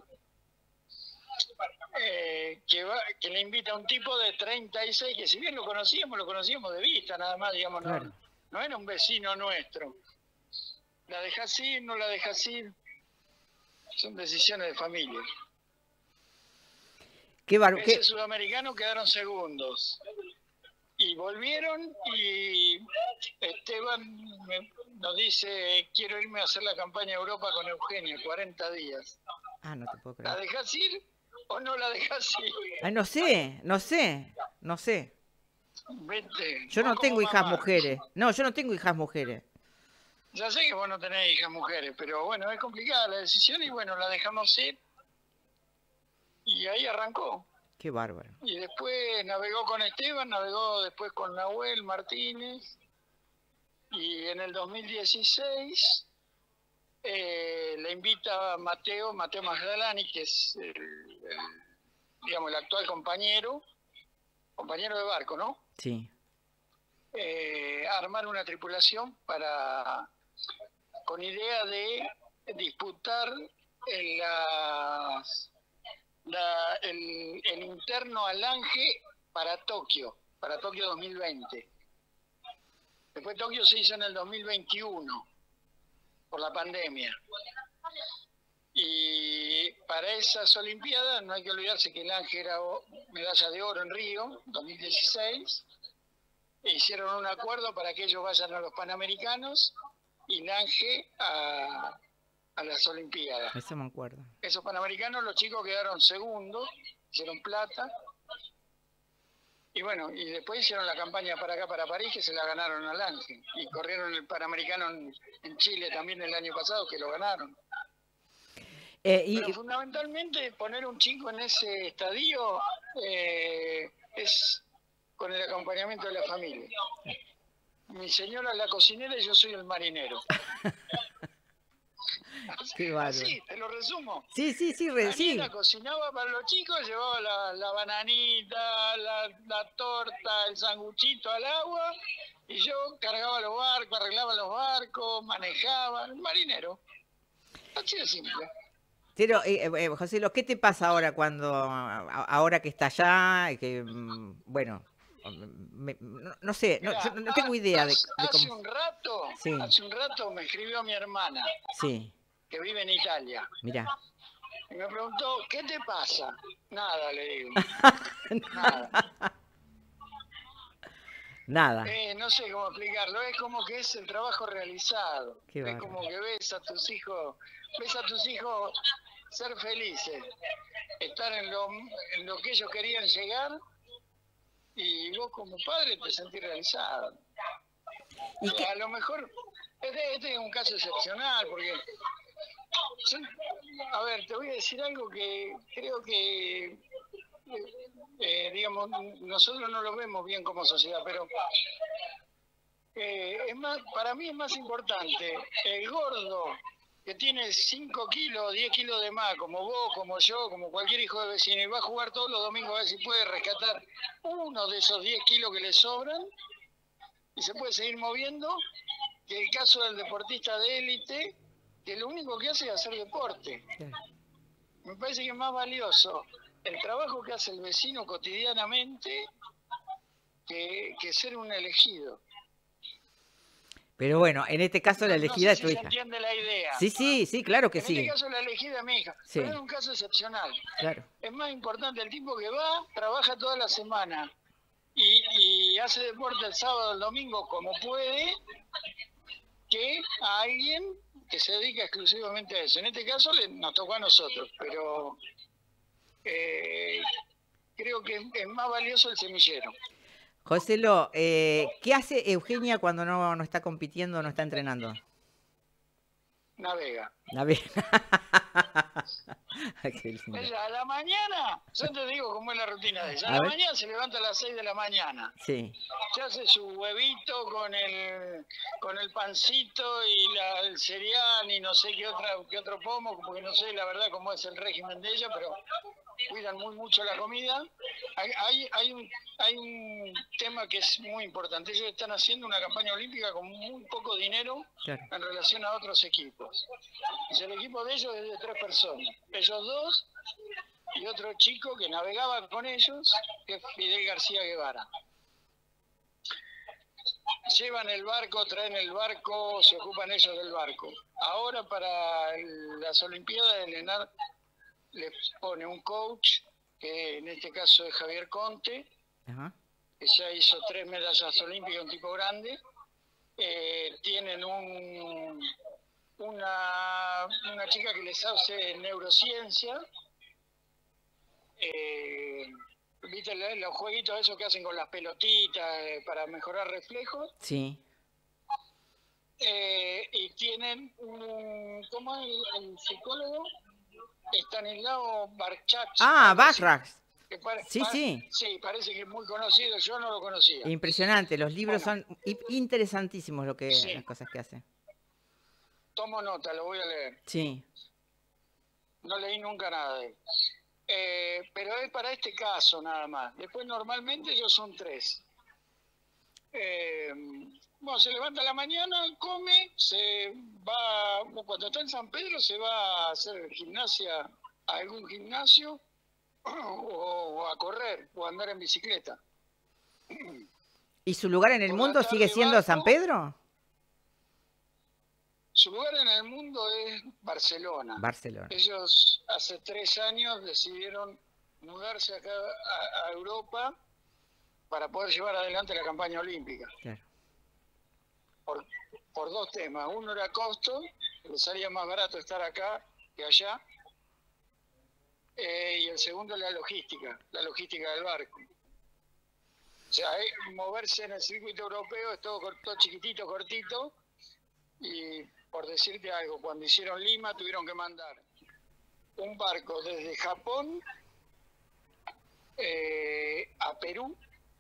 Eh, que, va, que le invita a un tipo de treinta y seis, que si bien lo conocíamos, lo conocíamos de vista nada más, digamos, Claro. no, no era un vecino nuestro. ¿La dejas ir? ¿No la dejas ir? Son decisiones de familia. Qué bar... Ese qué... sudamericano quedaron segundos. Y volvieron y Esteban me, nos dice, quiero irme a hacer la campaña a Europa con Eugenio, cuarenta días. Ah, no te puedo ¿La creer. dejas ir o no la dejas ir? Ay, no sé, no sé, no sé. Vete. Yo Vos no tengo como hijas mamá. mujeres. No, yo no tengo hijas mujeres. Ya sé que vos no tenés hijas mujeres, pero bueno, es complicada la decisión y bueno, la dejamos ir. Y ahí arrancó. Qué bárbaro. Y después navegó con Esteban, navegó después con Nahuel Martínez. Y en el dos mil dieciséis eh, le invita a Mateo, Mateo Magdalani, que es el, el, digamos, el actual compañero, compañero de barco, ¿no? Sí. Eh, a armar una tripulación para, con idea de disputar en las... La, el, el interno Alange para Tokio, para Tokio dos mil veinte. Después Tokio se hizo en el dos mil veintiuno, por la pandemia. Y para esas Olimpiadas no hay que olvidarse que el Alange era medalla de oro en Río, dos mil dieciséis. E hicieron un acuerdo para que ellos vayan a los Panamericanos y Lange a... a las Olimpiadas. Eso me acuerdo. Esos Panamericanos, los chicos quedaron segundos, hicieron plata. Y bueno, y después hicieron la campaña para acá, para París, que se la ganaron al Ángel. Y corrieron el Panamericano en, en Chile también el año pasado, que lo ganaron. Eh, y... Pero fundamentalmente poner un chico en ese estadio eh, es con el acompañamiento de la familia. Mi señora es la cocinera y yo soy el marinero. Qué bárbaro. Sí, te lo resumo. Sí, sí, sí, re, sí. Daniela cocinaba para los chicos, llevaba la, la bananita, la, la torta, el sanguchito al agua, y yo cargaba los barcos, arreglaba los barcos, manejaba, el marinero. Así de simple. Pero, eh, eh, José, ¿qué te pasa ahora cuando, ahora que está allá, que, bueno, me, no, no sé, no, Mirá, yo no tengo idea de, de hace cómo... un rato, Sí. hace un rato me escribió mi hermana, Sí, que vive en Italia, mirá. y me preguntó, ¿qué te pasa? Nada, le digo. Nada. Nada. Eh, no sé cómo explicarlo, es como que es el trabajo realizado. Qué Es bárbaro. como que ves a tus hijos, ves a tus hijos ser felices, estar en lo, en lo que ellos querían llegar, y vos como padre te sentís realizado. ¿Y qué? A lo mejor, este, este es un caso excepcional, porque, yo- a ver, te voy a decir algo que creo que, eh, digamos, nosotros no lo vemos bien como sociedad, pero eh, es más, para mí es más importante el gordo que tiene cinco kilos, diez kilos de más, como vos, como yo, como cualquier hijo de vecino, y va a jugar todos los domingos a ver si puede rescatar uno de esos diez kilos que le sobran y se puede seguir moviendo, que el caso del deportista de élite, que lo único que hace es hacer deporte. Me parece que es más valioso el trabajo que hace el vecino cotidianamente que, que ser un elegido. Pero bueno, en este caso la elegida no es sé tu si se hija. entiende la idea. Sí, sí, sí, claro que en sí. este caso la elegida es mi hija, Sí. pero es un caso excepcional. Claro. Es más importante el tipo que va, trabaja toda la semana y, y hace deporte el sábado, el domingo como puede, que a alguien que se dedica exclusivamente a eso. En este caso le, nos tocó a nosotros, pero eh, creo que es más valioso el semillero. Joselo, eh, ¿qué hace Eugenia cuando no, no está compitiendo, no está entrenando? Navega. Navega. Qué lindo. Ella a la mañana, yo te digo cómo es la rutina de ella. A, A la ver. mañana se levanta a las seis de la mañana. Sí. Se hace su huevito con el con el pancito y la, el cereal y no sé qué otra qué otro pomo, porque no sé la verdad cómo es el régimen de ella, pero cuidan muy mucho la comida. Hay, hay, hay, un, hay un tema que es muy importante. Ellos están haciendo una campaña olímpica con muy poco dinero Claro. en relación a otros equipos. Y el equipo de ellos es de tres personas. Ellos dos y otro chico que navegaba con ellos, que es Fidel García Guevara. Llevan el barco, traen el barco, se ocupan ellos del barco. Ahora para el- las Olimpiadas de Lenar les pone un coach, que en este caso es Javier Conte, Ajá. que ya hizo tres medallas olímpicas, un tipo grande. Eh, tienen un, una, una chica que les hace neurociencia. Eh, ¿Viste la- los jueguitos esos que hacen con las pelotitas eh, para mejorar reflejos? Sí. Eh, y tienen un, ¿cómo es el, el psicólogo? Estanislao Barchach. Ah, algo así, Barrax. que pare- Sí, pa- sí. Sí, parece que es muy conocido, yo no lo conocía. Impresionante. Los libros Bueno. son i- interesantísimos lo que, Sí. las cosas que hace. Tomo nota, lo voy a leer. Sí. No leí nunca nada de él. Eh, pero es para este caso nada más. Después normalmente ellos son tres. Eh, bueno, se levanta a la mañana, come, se va, cuando está en San Pedro se va a hacer gimnasia a algún gimnasio o a correr o a andar en bicicleta. ¿Y su lugar en el Por la mundo sigue tarde siendo barco. San Pedro? Su lugar en el mundo es Barcelona. Barcelona. Ellos hace tres años decidieron mudarse acá a, a Europa para poder llevar adelante la campaña olímpica. Claro. Por, por dos temas. Uno era costo, que les salía más barato estar acá que allá. Eh, y el segundo la logística, la logística del barco. O sea, eh, moverse en el circuito europeo es todo, cor- todo chiquitito, cortito. Y por decirte algo, cuando hicieron Lima tuvieron que mandar un barco desde Japón eh, a Perú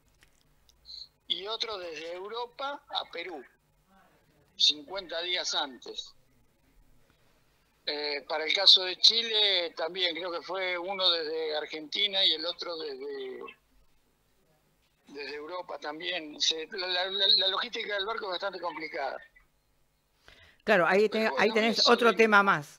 y otro desde Europa a Perú, cincuenta días antes. Eh, para el caso de Chile también creo que fue uno desde Argentina y el otro desde desde Europa también. Se- la, la- la logística del barco es bastante complicada. Claro, ahí, te- Pero ahí bueno, tenés eso otro de- tema más.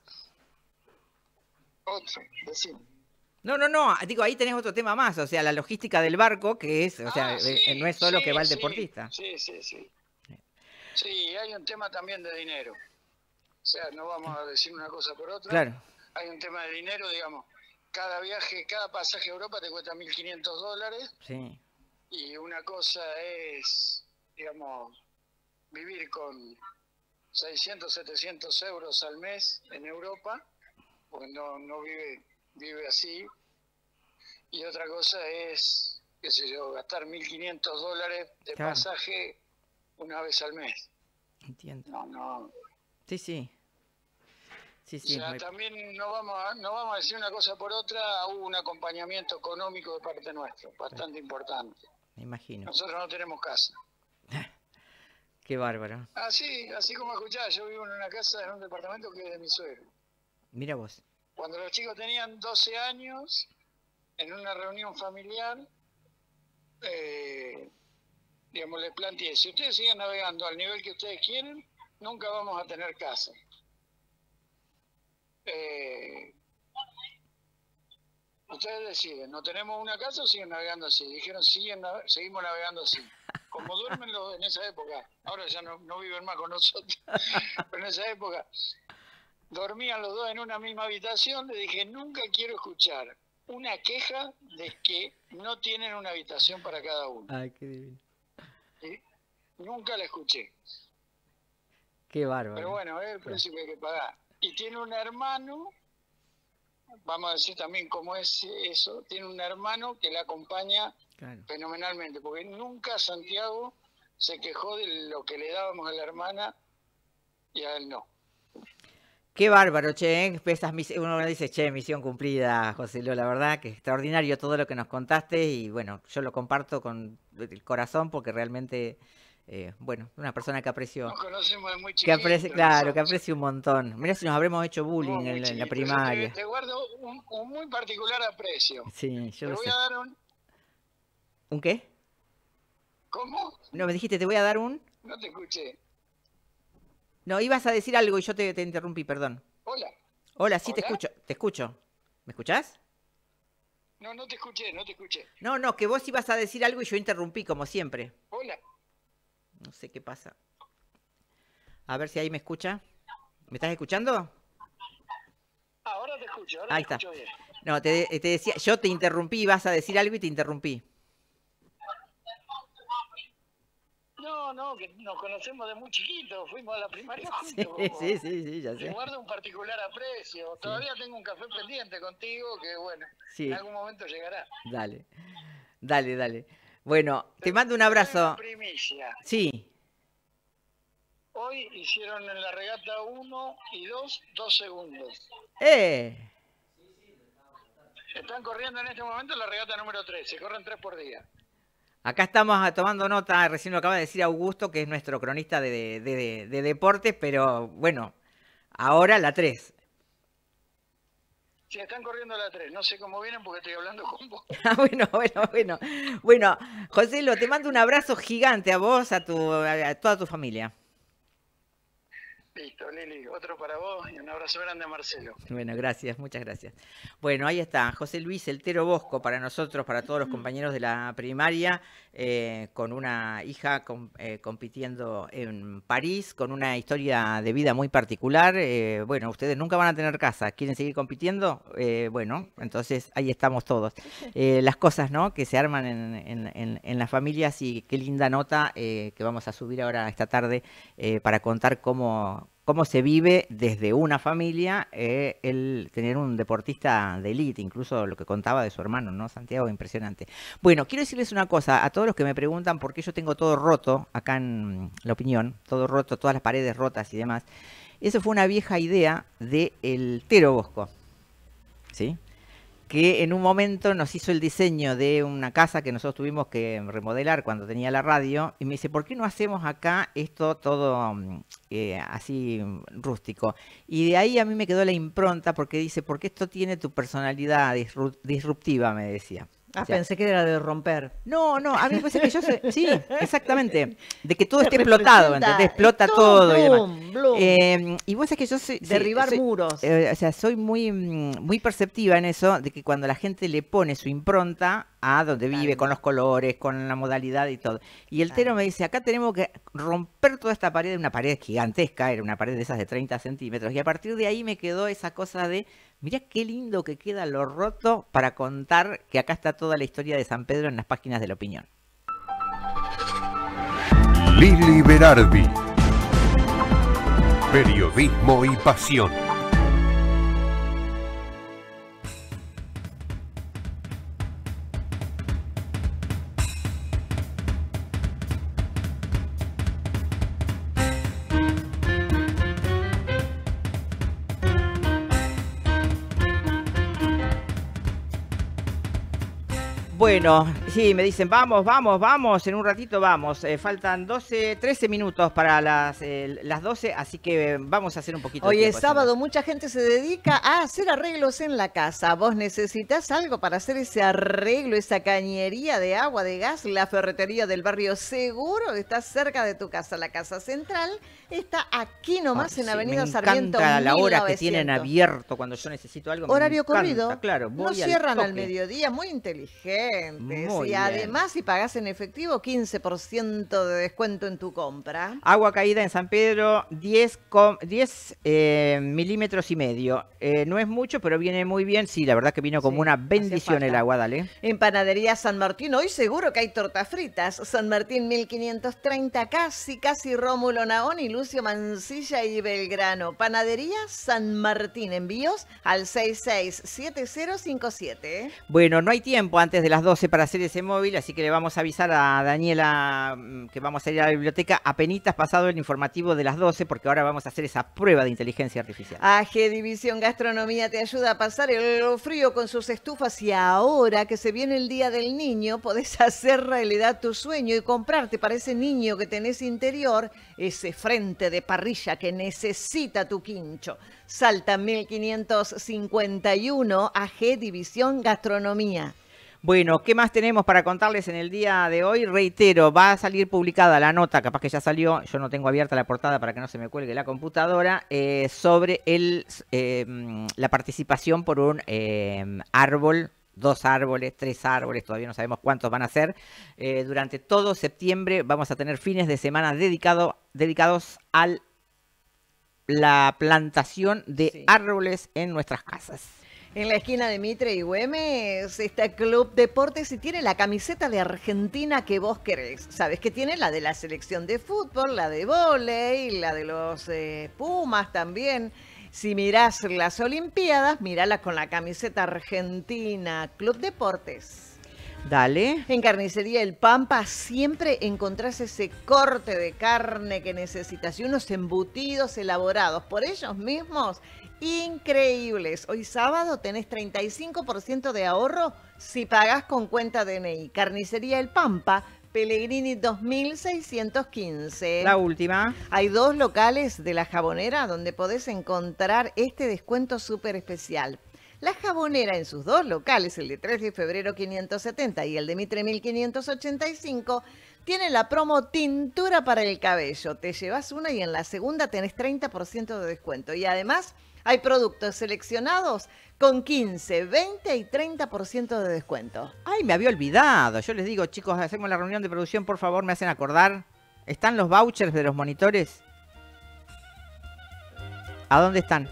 Otro, decime. No, no, no, digo, ahí tenés otro tema más, o sea, la logística del barco, que es, o sea, Ah, eh, sí, no es solo sí, que va el sí, deportista. Sí, sí, sí. Sí, hay un tema también de dinero. O sea, no vamos a decir una cosa por otra. Claro, Hay un tema de dinero, digamos. Cada viaje, cada pasaje a Europa te cuesta mil quinientos dólares sí, y una cosa es, digamos, vivir con seiscientos, setecientos euros al mes en Europa, porque no, no vive, vive así. Y otra cosa es, qué sé yo, gastar mil quinientos dólares de Claro. pasaje una vez al mes. entiendo. No, no. Sí, sí. Sí, O sí, sea, muy- también no vamos, a, no vamos a decir una cosa por otra, hubo un acompañamiento económico de parte nuestra, bastante importante. me imagino. Nosotros no tenemos casa. Qué bárbaro. Así, así como escuchás, yo vivo en una casa, en un departamento que es de mi suegro. Mira vos. Cuando los chicos tenían doce años, en una reunión familiar, eh, digamos, les planteé, si ustedes siguen navegando al nivel que ustedes quieren, nunca vamos a tener casa. Eh, ustedes deciden, ¿no tenemos una casa o siguen navegando así? Dijeron, siguen, nave- seguimos navegando así. Como duermen los- en esa época, ahora ya no, no viven más con nosotros, pero en esa época dormían los dos en una misma habitación. Le dije, nunca quiero escuchar una queja de que no tienen una habitación para cada uno. Ay, qué divino. ¿Sí? Nunca la escuché. Qué bárbaro. Pero bueno, es el precio que hay que pagar. Y tiene un hermano, vamos a decir también cómo es eso, tiene un hermano que la acompaña claro. Fenomenalmente, porque nunca Santiago se quejó de lo que le dábamos a la hermana y a él no. Qué bárbaro, che, ¿eh? Esas mis... uno dice, che, misión cumplida, José Luis, la verdad que extraordinario todo lo que nos contaste y bueno, yo lo comparto con el corazón porque realmente, eh, bueno, una persona que aprecio... Nos conocemos de muy chiquito, que aprecio, claro, nosotros. que aprecio un montón. Mirá si nos habremos hecho bullying no, en, chiquito, en la primaria. Te, te guardo un, un muy particular aprecio. Sí, yo te lo voy sé. a dar un... ¿Un qué? ¿Cómo? No, me dijiste, te voy a dar un... No te escuché. No, ibas a decir algo y yo te, te interrumpí, perdón. Hola. Hola, sí, ¿Hola? te escucho, te escucho. ¿Me escuchás? No, no te escuché, no te escuché. No, no, que vos ibas a decir algo y yo interrumpí, como siempre. Hola. No sé qué pasa. A ver si ahí me escucha. ¿Me estás escuchando? Ahora te escucho, ahora Ahí te está. escucho bien. No, te, te decía, yo te interrumpí, ibas a decir algo y te interrumpí. No, no, que nos conocemos de muy chiquitos, fuimos a la primaria juntos. Sí, sí, sí, sí, ya Te sé. guardo un particular aprecio. Todavía tengo un café pendiente contigo que, bueno, Sí. en algún momento llegará. Dale, dale, dale. Bueno, te mando un Te doy abrazo. una primicia. Sí. Hoy hicieron en la regata uno y dos, dos segundos. ¡Eh! Están corriendo en este momento la regata número tres, se corren tres por día. Acá estamos tomando nota, recién lo acaba de decir Augusto, que es nuestro cronista de, de, de, de deportes, pero bueno, ahora la tres. Sí, están corriendo la tres, no sé cómo vienen porque estoy hablando con vos. Ah, bueno, bueno, bueno. Bueno, José, lo te mando un abrazo gigante a vos, a, tu, a toda tu familia. Listo, Lili, otro para vos y un abrazo grande a Marcelo. Bueno, gracias, muchas gracias. Bueno, ahí está, José Luis El Tero Bosco, para nosotros, para todos los compañeros de la primaria, eh, con una hija com, eh, compitiendo en París, con una historia de vida muy particular. Eh, bueno, ustedes nunca van a tener casa, ¿quieren seguir compitiendo? Eh, bueno, entonces ahí estamos todos. Eh, las cosas, ¿no?, que se arman en, en, en, en las familias y qué linda nota eh, que vamos a subir ahora esta tarde eh, para contar cómo... cómo se vive desde una familia eh, el tener un deportista de élite, incluso lo que contaba de su hermano, ¿no? Santiago, impresionante. Bueno, quiero decirles una cosa a todos los que me preguntan por qué yo tengo todo roto acá en La Opinión, todo roto, todas las paredes rotas y demás. Eso fue una vieja idea de el Tero Bosco, ¿sí?, que en un momento nos hizo el diseño de una casa que nosotros tuvimos que remodelar cuando tenía la radio, y me dice, ¿por qué no hacemos acá esto todo eh, así rústico? Y de ahí a mí me quedó la impronta, porque dice, porque esto tiene tu personalidad disruptiva, me decía. Ah, O sea, pensé que era de romper. No, no, a mí me parece que yo sé, sí, exactamente, de que todo Te esté explotado, representa, ¿entendés? Explota todo, todo y demás. bloom, bloom. Eh, y vos sabés que yo soy... sí, Derribar soy- muros. eh, o sea, soy muy, mm, muy perceptiva en eso, de que cuando la gente le pone su impronta a donde vive, Claro. con los colores, con la modalidad y todo. Y el Claro. Tero me dice, acá tenemos que romper toda esta pared, una pared gigantesca, era una pared de esas de treinta centímetros, y a partir de ahí me quedó esa cosa de, mirá qué lindo que queda lo roto para contar que acá está toda la historia de San Pedro en las páginas de La Opinión. Lili Berardi. Periodismo y pasión. Bueno, sí, me dicen, vamos, vamos, vamos, en un ratito vamos. Eh, faltan doce, trece minutos para las, eh, las doce, así que vamos a hacer un poquito de Hoy es tiempo, sábado, señor. mucha gente se dedica a hacer arreglos en la casa. ¿Vos necesitas algo para hacer ese arreglo, esa cañería de agua, de gas? La ferretería del barrio Seguro está cerca de tu casa. La casa central está aquí nomás Ah, en sí, Avenida me Sarmiento encanta la hora que mil tienen novecientos. abierto cuando yo necesito algo. me Horario encanta, corrido, claro, no voy al cierran al toque. mediodía, muy inteligentes. Muy y bien. además, si pagás en efectivo, quince por ciento de descuento en tu compra. Agua caída en San Pedro, diez, com- diez eh, milímetros y medio. Eh, no es mucho, pero viene muy bien. Sí, la verdad que vino como Sí, una hacía bendición el falta. agua, dale. En Panadería San Martín, hoy seguro que hay tortas fritas. San Martín mil quinientos treinta, casi, casi Rómulo Naón y Lucio Mancilla y Belgrano. Panadería San Martín, envíos al seis seis siete cero cinco siete. Bueno, no hay tiempo antes de las las doce para hacer ese móvil, así que le vamos a avisar a Daniela que vamos a ir a la biblioteca apenitas pasado el informativo de las doce, porque ahora vamos a hacer esa prueba de inteligencia artificial. A G División Gastronomía te ayuda a pasar el frío con sus estufas, y ahora que se viene el Día del Niño, podés hacer realidad tu sueño y comprarte para ese niño que tenés interior ese frente de parrilla que necesita tu quincho. Salta mil quinientos cincuenta y uno, A G División Gastronomía. Bueno, ¿qué más tenemos para contarles en el día de hoy? Reitero, va a salir publicada la nota, capaz que ya salió, yo no tengo abierta la portada para que no se me cuelgue la computadora, eh, sobre el, eh, la participación por un eh, árbol, dos árboles, tres árboles, todavía no sabemos cuántos van a ser. Eh, durante todo septiembre vamos a tener fines de semana dedicado, dedicados a la plantación de sí. árboles en nuestras casas. En la esquina de Mitre y Güemes está Club Deportes y tiene la camiseta de Argentina que vos querés. Sabés que tiene la de la selección de fútbol, la de vóley, la de los eh, Pumas también. Si mirás las Olimpiadas, miralas con la camiseta argentina. Club Deportes. Dale. En Carnicería El Pampa siempre encontrás ese corte de carne que necesitas y unos embutidos elaborados por ellos mismos. Increíbles. Hoy sábado tenés treinta y cinco por ciento de ahorro si pagás con cuenta D N I. Carnicería El Pampa, Pellegrini dos mil seiscientos quince. La última. Hay dos locales de La Jabonera donde podés encontrar este descuento súper especial. La Jabonera en sus dos locales, el de tres de febrero quinientos setenta y el de Mitre mil quinientos ochenta y cinco, tiene la promo tintura para el cabello. Te llevas una y en la segunda tenés treinta por ciento de descuento. Y además hay productos seleccionados con quince, veinte y treinta por ciento de descuento. Ay, me había olvidado. Yo les digo, chicos, hacemos la reunión de producción, por favor, me hacen acordar. ¿Están los vouchers de los monitores? ¿A dónde están?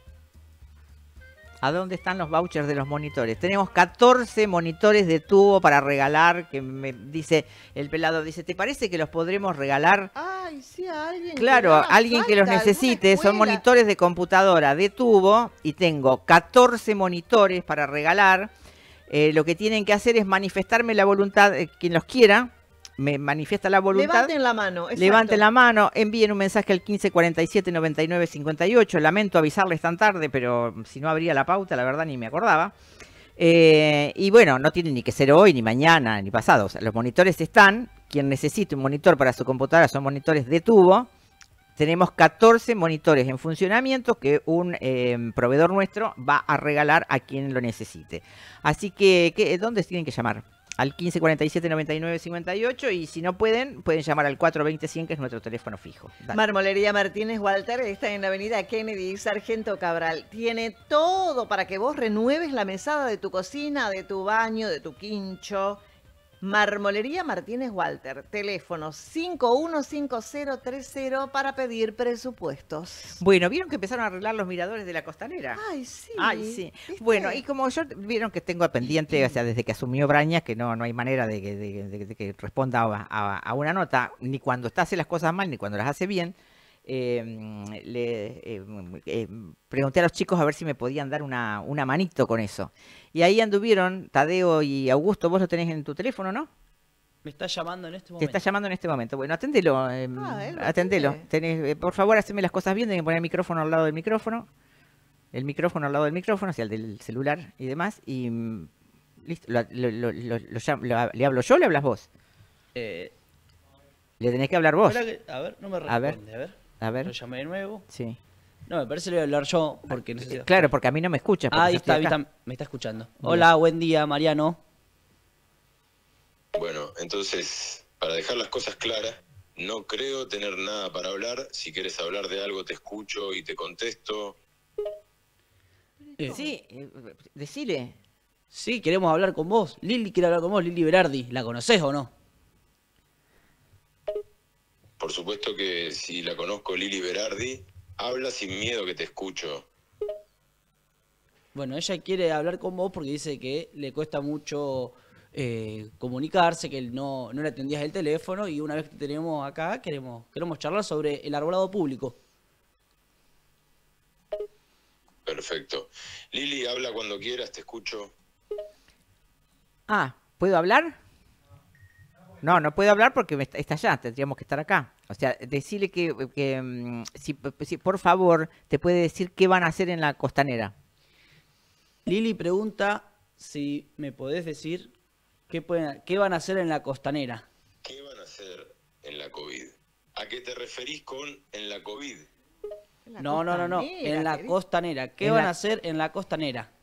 ¿A dónde están los vouchers de los monitores? Tenemos catorce monitores de tubo para regalar, que me dice el pelado, dice, ¿te parece que los podremos regalar? Ay, sí, a alguien. Claro, que alguien que los necesite. Son monitores de computadora de tubo y tengo catorce monitores para regalar. Eh, lo que tienen que hacer es manifestarme la voluntad, eh, quien los quiera. Me manifiesta la voluntad. Levanten la mano. Exacto. Levanten la mano, envíen un mensaje al quince cuarenta y siete noventa y nueve cincuenta y ocho. Lamento avisarles tan tarde, pero si no habría la pauta, la verdad ni me acordaba. Eh, y bueno, no tiene ni que ser hoy, ni mañana, ni pasado. O sea, los monitores están. Quien necesite un monitor para su computadora son monitores de tubo. Tenemos catorce monitores en funcionamiento que un eh, proveedor nuestro va a regalar a quien lo necesite. Así que, ¿qué, ¿dónde tienen que llamar? Al quince cuarenta y siete noventa y nueve cincuenta y ocho, y si no pueden, pueden llamar al cuatro veinte cien, que es nuestro teléfono fijo. Dale. Marmolería Martínez Walter está en la avenida Kennedy, Sargento Cabral. Tiene todo para que vos renueves la mesada de tu cocina, de tu baño, de tu quincho. Marmolería Martínez Walter, teléfono cinco uno cinco cero tres cero para pedir presupuestos. Bueno, ¿vieron que empezaron a arreglar los miradores de la costanera? Ay, sí. Ay, sí. ¿Viste? Bueno, y como yo, vieron que tengo pendiente, o sea, desde que asumió Brañas, que no, no hay manera de que, de, de, de que responda a, a, a una nota, ni cuando está hace las cosas mal, ni cuando las hace bien. Eh, le eh, eh, pregunté a los chicos a ver si me podían dar una, una manito con eso. Y ahí anduvieron Tadeo y Augusto. Vos lo tenés en tu teléfono, ¿no? Me está llamando en este Te momento. está llamando en este momento. Bueno, atendelo. Eh, Ah, él lo atendelo. atiende. Tenés, eh, por favor, haceme las cosas bien. Tenés que poner el micrófono al lado del micrófono. El micrófono al lado del micrófono, hacia el del celular y demás. Y mm, listo. Lo, lo, lo, lo- lo llam- lo- ¿Le hablo yo o le hablas vos? Eh, Le tenés que hablar vos. espera que- a ver, no me A ver. responde. A ver. A Lo ver. llamé de nuevo. Sí. No, me parece que le voy a hablar yo porque necesito. Claro, porque a mí no me escuchas. porque Ah, ahí yo está, estoy ahí acá. está, me está escuchando. Hola, buen día, Mariano. Bueno, entonces, para dejar las cosas claras, no creo tener nada para hablar. Si quieres hablar de algo, te escucho y te contesto. Eh, Sí, eh, decile. Sí, queremos hablar con vos. Lili quiere hablar con vos, Lili Berardi. ¿La conocés o no? Por supuesto que si la conozco, Lili Berardi, habla sin miedo que te escucho. Bueno, ella quiere hablar con vos porque dice que le cuesta mucho eh, comunicarse, que no, no le atendías el teléfono y una vez que te tenemos acá queremos, queremos charlar sobre el arbolado público. Perfecto. Lili, habla cuando quieras, te escucho. Ah, ¿Puedo hablar? No, no puedo hablar porque me está, está allá, tendríamos que estar acá. O sea, decirle que, que si, si por favor te puede decir qué van a hacer en la costanera. Lili pregunta si me podés decir qué, pueden, qué van a hacer en la costanera. ¿Qué van a hacer en la COVID? ¿A qué te referís con en la COVID? La No, no, no, no, en la ¿querés? costanera. ¿Qué En van la- a hacer en la costanera?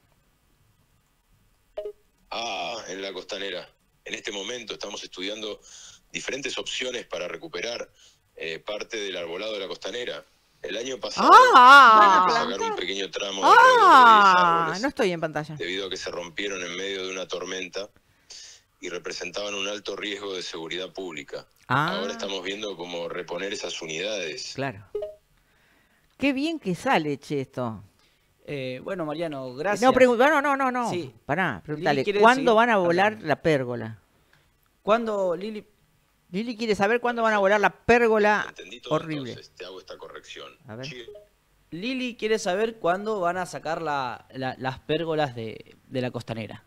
Ah, en la costanera. En este momento estamos estudiando diferentes opciones para recuperar eh, parte del arbolado de la costanera. El año pasado ¡Ah! tuvimos que sacar un pequeño tramo de alrededor de diez ¡Ah! árboles, No estoy en pantalla. debido a que se rompieron en medio de una tormenta y representaban un alto riesgo de seguridad pública. Ah. Ahora estamos viendo cómo reponer esas unidades. Claro. Qué bien que sale, che, esto. Eh, bueno, Mariano, gracias. No, pregu- no, no, no, no. Sí. Pará, pregúntale. Lili quiere ¿Cuándo seguir van a volar hablando. la pérgola? ¿Cuándo, Lili? Lili quiere saber cuándo van a volar la pérgola Entendí todo, horrible. entonces te hago esta corrección. A ver. Chi- Lili quiere saber cuándo van a sacar la, la- las pérgolas de, de la costanera.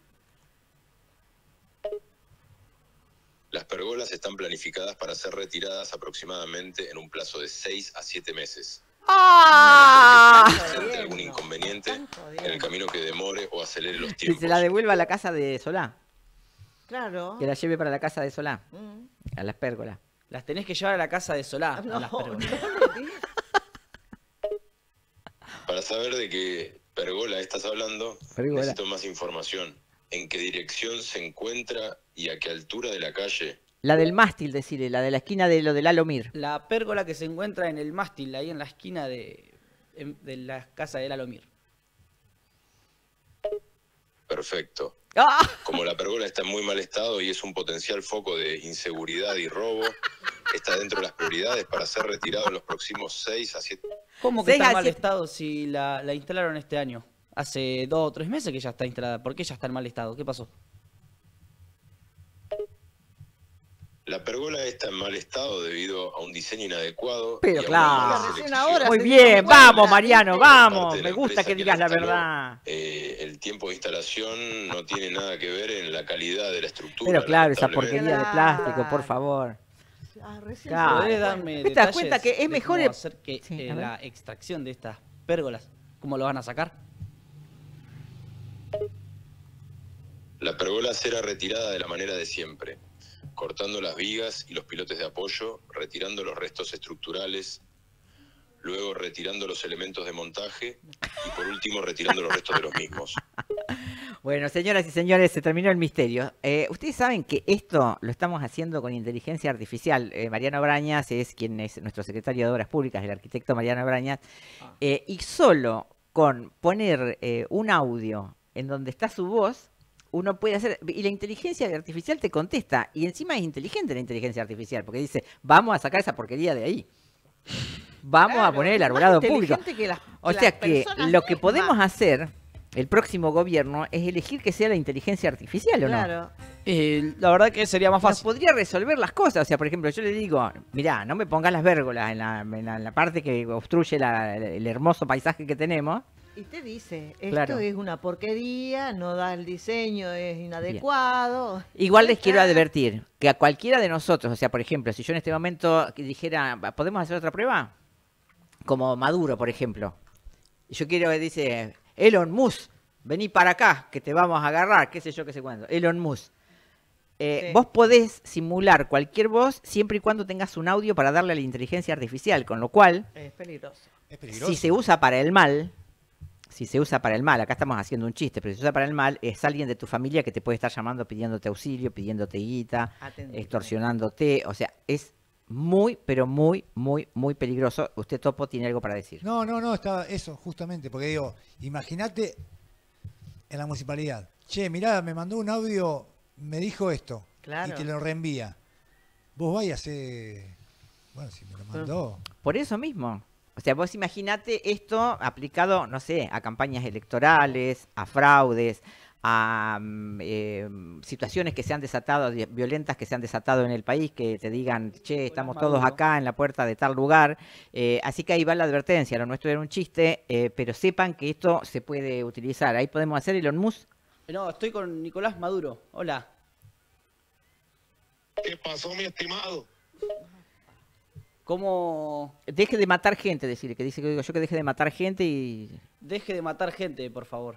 Las pergolas están planificadas para ser retiradas aproximadamente en un plazo de seis a siete meses. ¡Ah! Presente algún inconveniente en el camino que demore o acelere los Que tiempos. se la devuelva a la casa de Solá. Claro. Que la lleve para la casa de Solá. Mm. A las pérgolas. Las tenés que llevar a la casa de Solá, No, a las pérgolas. no le digas. Para saber de qué pergola estás hablando, Pergola. necesito más información. ¿En qué dirección se encuentra y a qué altura de la calle? La del mástil, decirle, la de la esquina de lo del Alomir. La pérgola que se encuentra en el mástil, ahí en la esquina de, en- de la casa del Alomir. Perfecto. ¡Ah! Como la pergola está en muy mal estado y es un potencial foco de inseguridad y robo, está dentro de las prioridades para ser retirado en los próximos seis a siete. ¿Cómo que Seis está en a mal siete. estado si la, la instalaron este año? Hace dos o tres meses que ya está instalada. ¿Por qué ya está en mal estado? ¿Qué pasó? La pergola está en mal estado debido a un diseño inadecuado. Pero y a una claro. mala Recién selección. ahora Muy se bien, dieron cuenta, vamos, Mariano, ¿viste? vamos. Parte de la Me gusta empresa que que digas la la instaló. verdad. Eh, el tiempo de instalación no tiene nada que ver en la calidad de la estructura. Pero claro, esa lamentablemente. porquería de plástico, por favor. Ah, recién Claro. se ¿Podés dio darme ¿Te das detalles cuenta que es de mejor cómo el- hacer que, Sí, eh, a ver. la extracción de estas pérgolas? ¿Cómo lo van a sacar? La pergola será retirada de la manera de siempre, cortando las vigas y los pilotes de apoyo, retirando los restos estructurales, luego retirando los elementos de montaje y por último retirando los restos de los mismos. Bueno, señoras y señores, se terminó el misterio. Eh, ustedes saben que esto lo estamos haciendo con inteligencia artificial. Eh, Mariano Brañas es quien es nuestro secretario de Obras Públicas, el arquitecto Mariano Brañas, eh, y solo con poner eh, un audio en donde está su voz, uno puede hacer, y la inteligencia artificial te contesta, y encima es inteligente la inteligencia artificial, porque dice, vamos a sacar esa porquería de ahí. Vamos a Claro, poner el más arbolado público. inteligente que las- O las sea que personas lo que mismas. podemos hacer, el próximo gobierno, es elegir que sea la inteligencia artificial, ¿o no? Claro. Eh, la verdad que sería más Nos fácil. podría resolver las cosas. O sea, por ejemplo, yo le digo, mirá, no me pongas las vérgolas en la, en la, en la parte que obstruye la- el hermoso paisaje que tenemos. Y te dice, esto Claro. es una porquería, no da el diseño, es inadecuado. Igual les Ya quiero está. advertir que a cualquiera de nosotros, o sea, por ejemplo, si yo en este momento dijera, ¿podemos hacer otra prueba? Como Maduro, por ejemplo. Y yo quiero, dice, Elon Musk, vení para acá, que te vamos a agarrar, qué sé yo, qué sé cuándo. Elon Musk. Eh, Sí. Vos podés simular cualquier voz siempre y cuando tengas un audio para darle a la inteligencia artificial, con lo cual, Es peligroso. Es peligroso. si se usa para el mal, si se usa para el mal, acá estamos haciendo un chiste, pero si se usa para el mal, es alguien de tu familia que te puede estar llamando pidiéndote auxilio, pidiéndote guita, Atendime. extorsionándote, o sea, es muy, pero muy, muy, muy peligroso. Usted, Topo, tiene algo para decir. No, no, no, está eso, justamente, porque digo, imagínate en la municipalidad. Che, mirá, me mandó un audio, me dijo esto, Claro. y te lo reenvía. Vos vais a hacer... Bueno, si me lo mandó... Por eso mismo. O sea, vos imaginate esto aplicado, no sé, a campañas electorales, a fraudes, a mm, eh, situaciones que se han desatado, de- violentas que se han desatado en el país, que te digan, che, estamos todos acá en la puerta de tal lugar. Eh, así que ahí va la advertencia, lo nuestro era un chiste, eh, pero sepan que esto se puede utilizar. Ahí podemos hacer Elon Musk. No, estoy con Nicolás Maduro. Hola. ¿Qué pasó, mi estimado? ¿Cómo? Deje de matar gente, decirle, que dice que digo yo que deje de matar gente y... Deje de matar gente, por favor.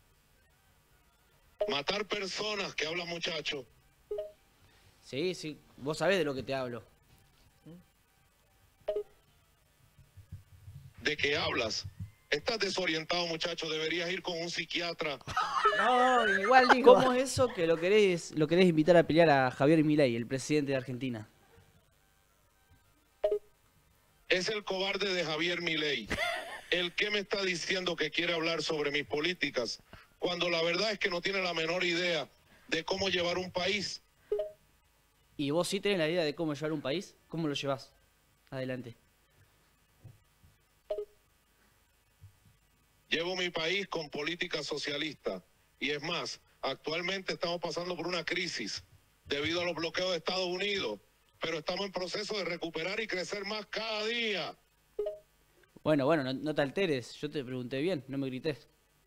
Matar personas, que habla muchacho. Sí, sí, vos sabés de lo que te hablo. ¿De qué hablas? Estás desorientado, muchacho, deberías ir con un psiquiatra. No, igual digo. ¿Cómo es eso que lo querés, lo querés invitar a pelear a Javier Milei, el presidente de Argentina? Es el cobarde de Javier Milei. El que me está diciendo que quiere hablar sobre mis políticas, cuando la verdad es que no tiene la menor idea de cómo llevar un país. ¿Y vos sí tenés la idea de cómo llevar un país? ¿Cómo lo llevas? Adelante. Llevo mi país con política socialista. Y es más, actualmente estamos pasando por una crisis debido a los bloqueos de Estados Unidos. Pero estamos en proceso de recuperar y crecer más cada día. Bueno, bueno, no, no te alteres. Yo te pregunté bien, no me grites.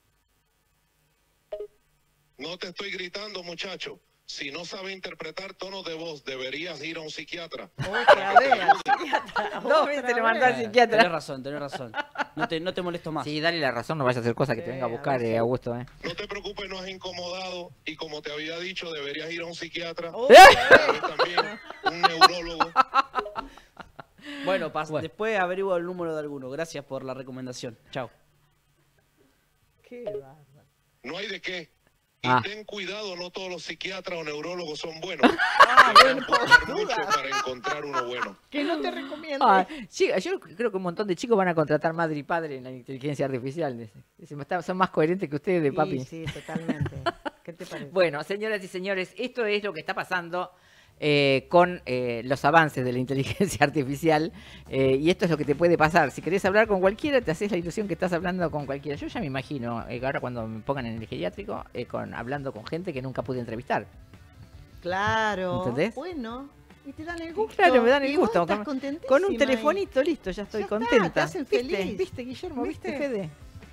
No te estoy gritando, muchacho. Si no sabes interpretar tonos de voz, deberías ir a un psiquiatra. Otra vez, al psiquiatra. Dos veces le mandó al Eh, psiquiatra. Tenés razón, tenés razón. No te, no te molesto más. Sí, dale la razón, no vaya a hacer cosas que te Sí, venga a a buscar, ver si- eh, Augusto. Eh. No te preocupes, no has incomodado. Y como te había dicho, deberías ir a un psiquiatra. Otra Tal vez. vez también un neurólogo. Bueno, pas- Bueno. después averiguo el número de alguno. Gracias por la recomendación. Chao. Qué bárbaro. No hay de qué. Y Ah. ten cuidado, no todos los psiquiatras o neurólogos son buenos. Ah, Hay que bueno, por buscar mucho dudas. para encontrar uno bueno. Que no te recomiendo. Ah, sí, yo creo que un montón de chicos van a contratar madre y padre en la inteligencia artificial. dice. Dice, "Está- Son más coherentes que ustedes, de papi. Sí, sí, totalmente. ¿Qué te parece? Bueno, señoras y señores, esto es lo que está pasando eh, con eh, los avances de la inteligencia artificial eh, y esto es lo que te puede pasar. Si querés hablar con cualquiera, te haces la ilusión que estás hablando con cualquiera. Yo ya me imagino, eh, ahora cuando me pongan en el geriátrico, eh, con, hablando con gente que nunca pude entrevistar. Claro. ¿Entendés? Bueno. Y te dan el gusto. Claro, me dan el Y vos gusto. estás Con, contentísima con un ahí. telefonito, listo, ya estoy Ya está, contenta. te hacen ¿Viste? feliz. ¿Viste, Guillermo? ¿Viste, ¿Viste? Fede?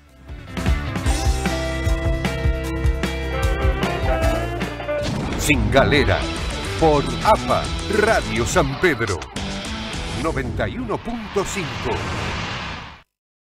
Sin Galera, por A P A Radio San Pedro noventa y uno punto cinco.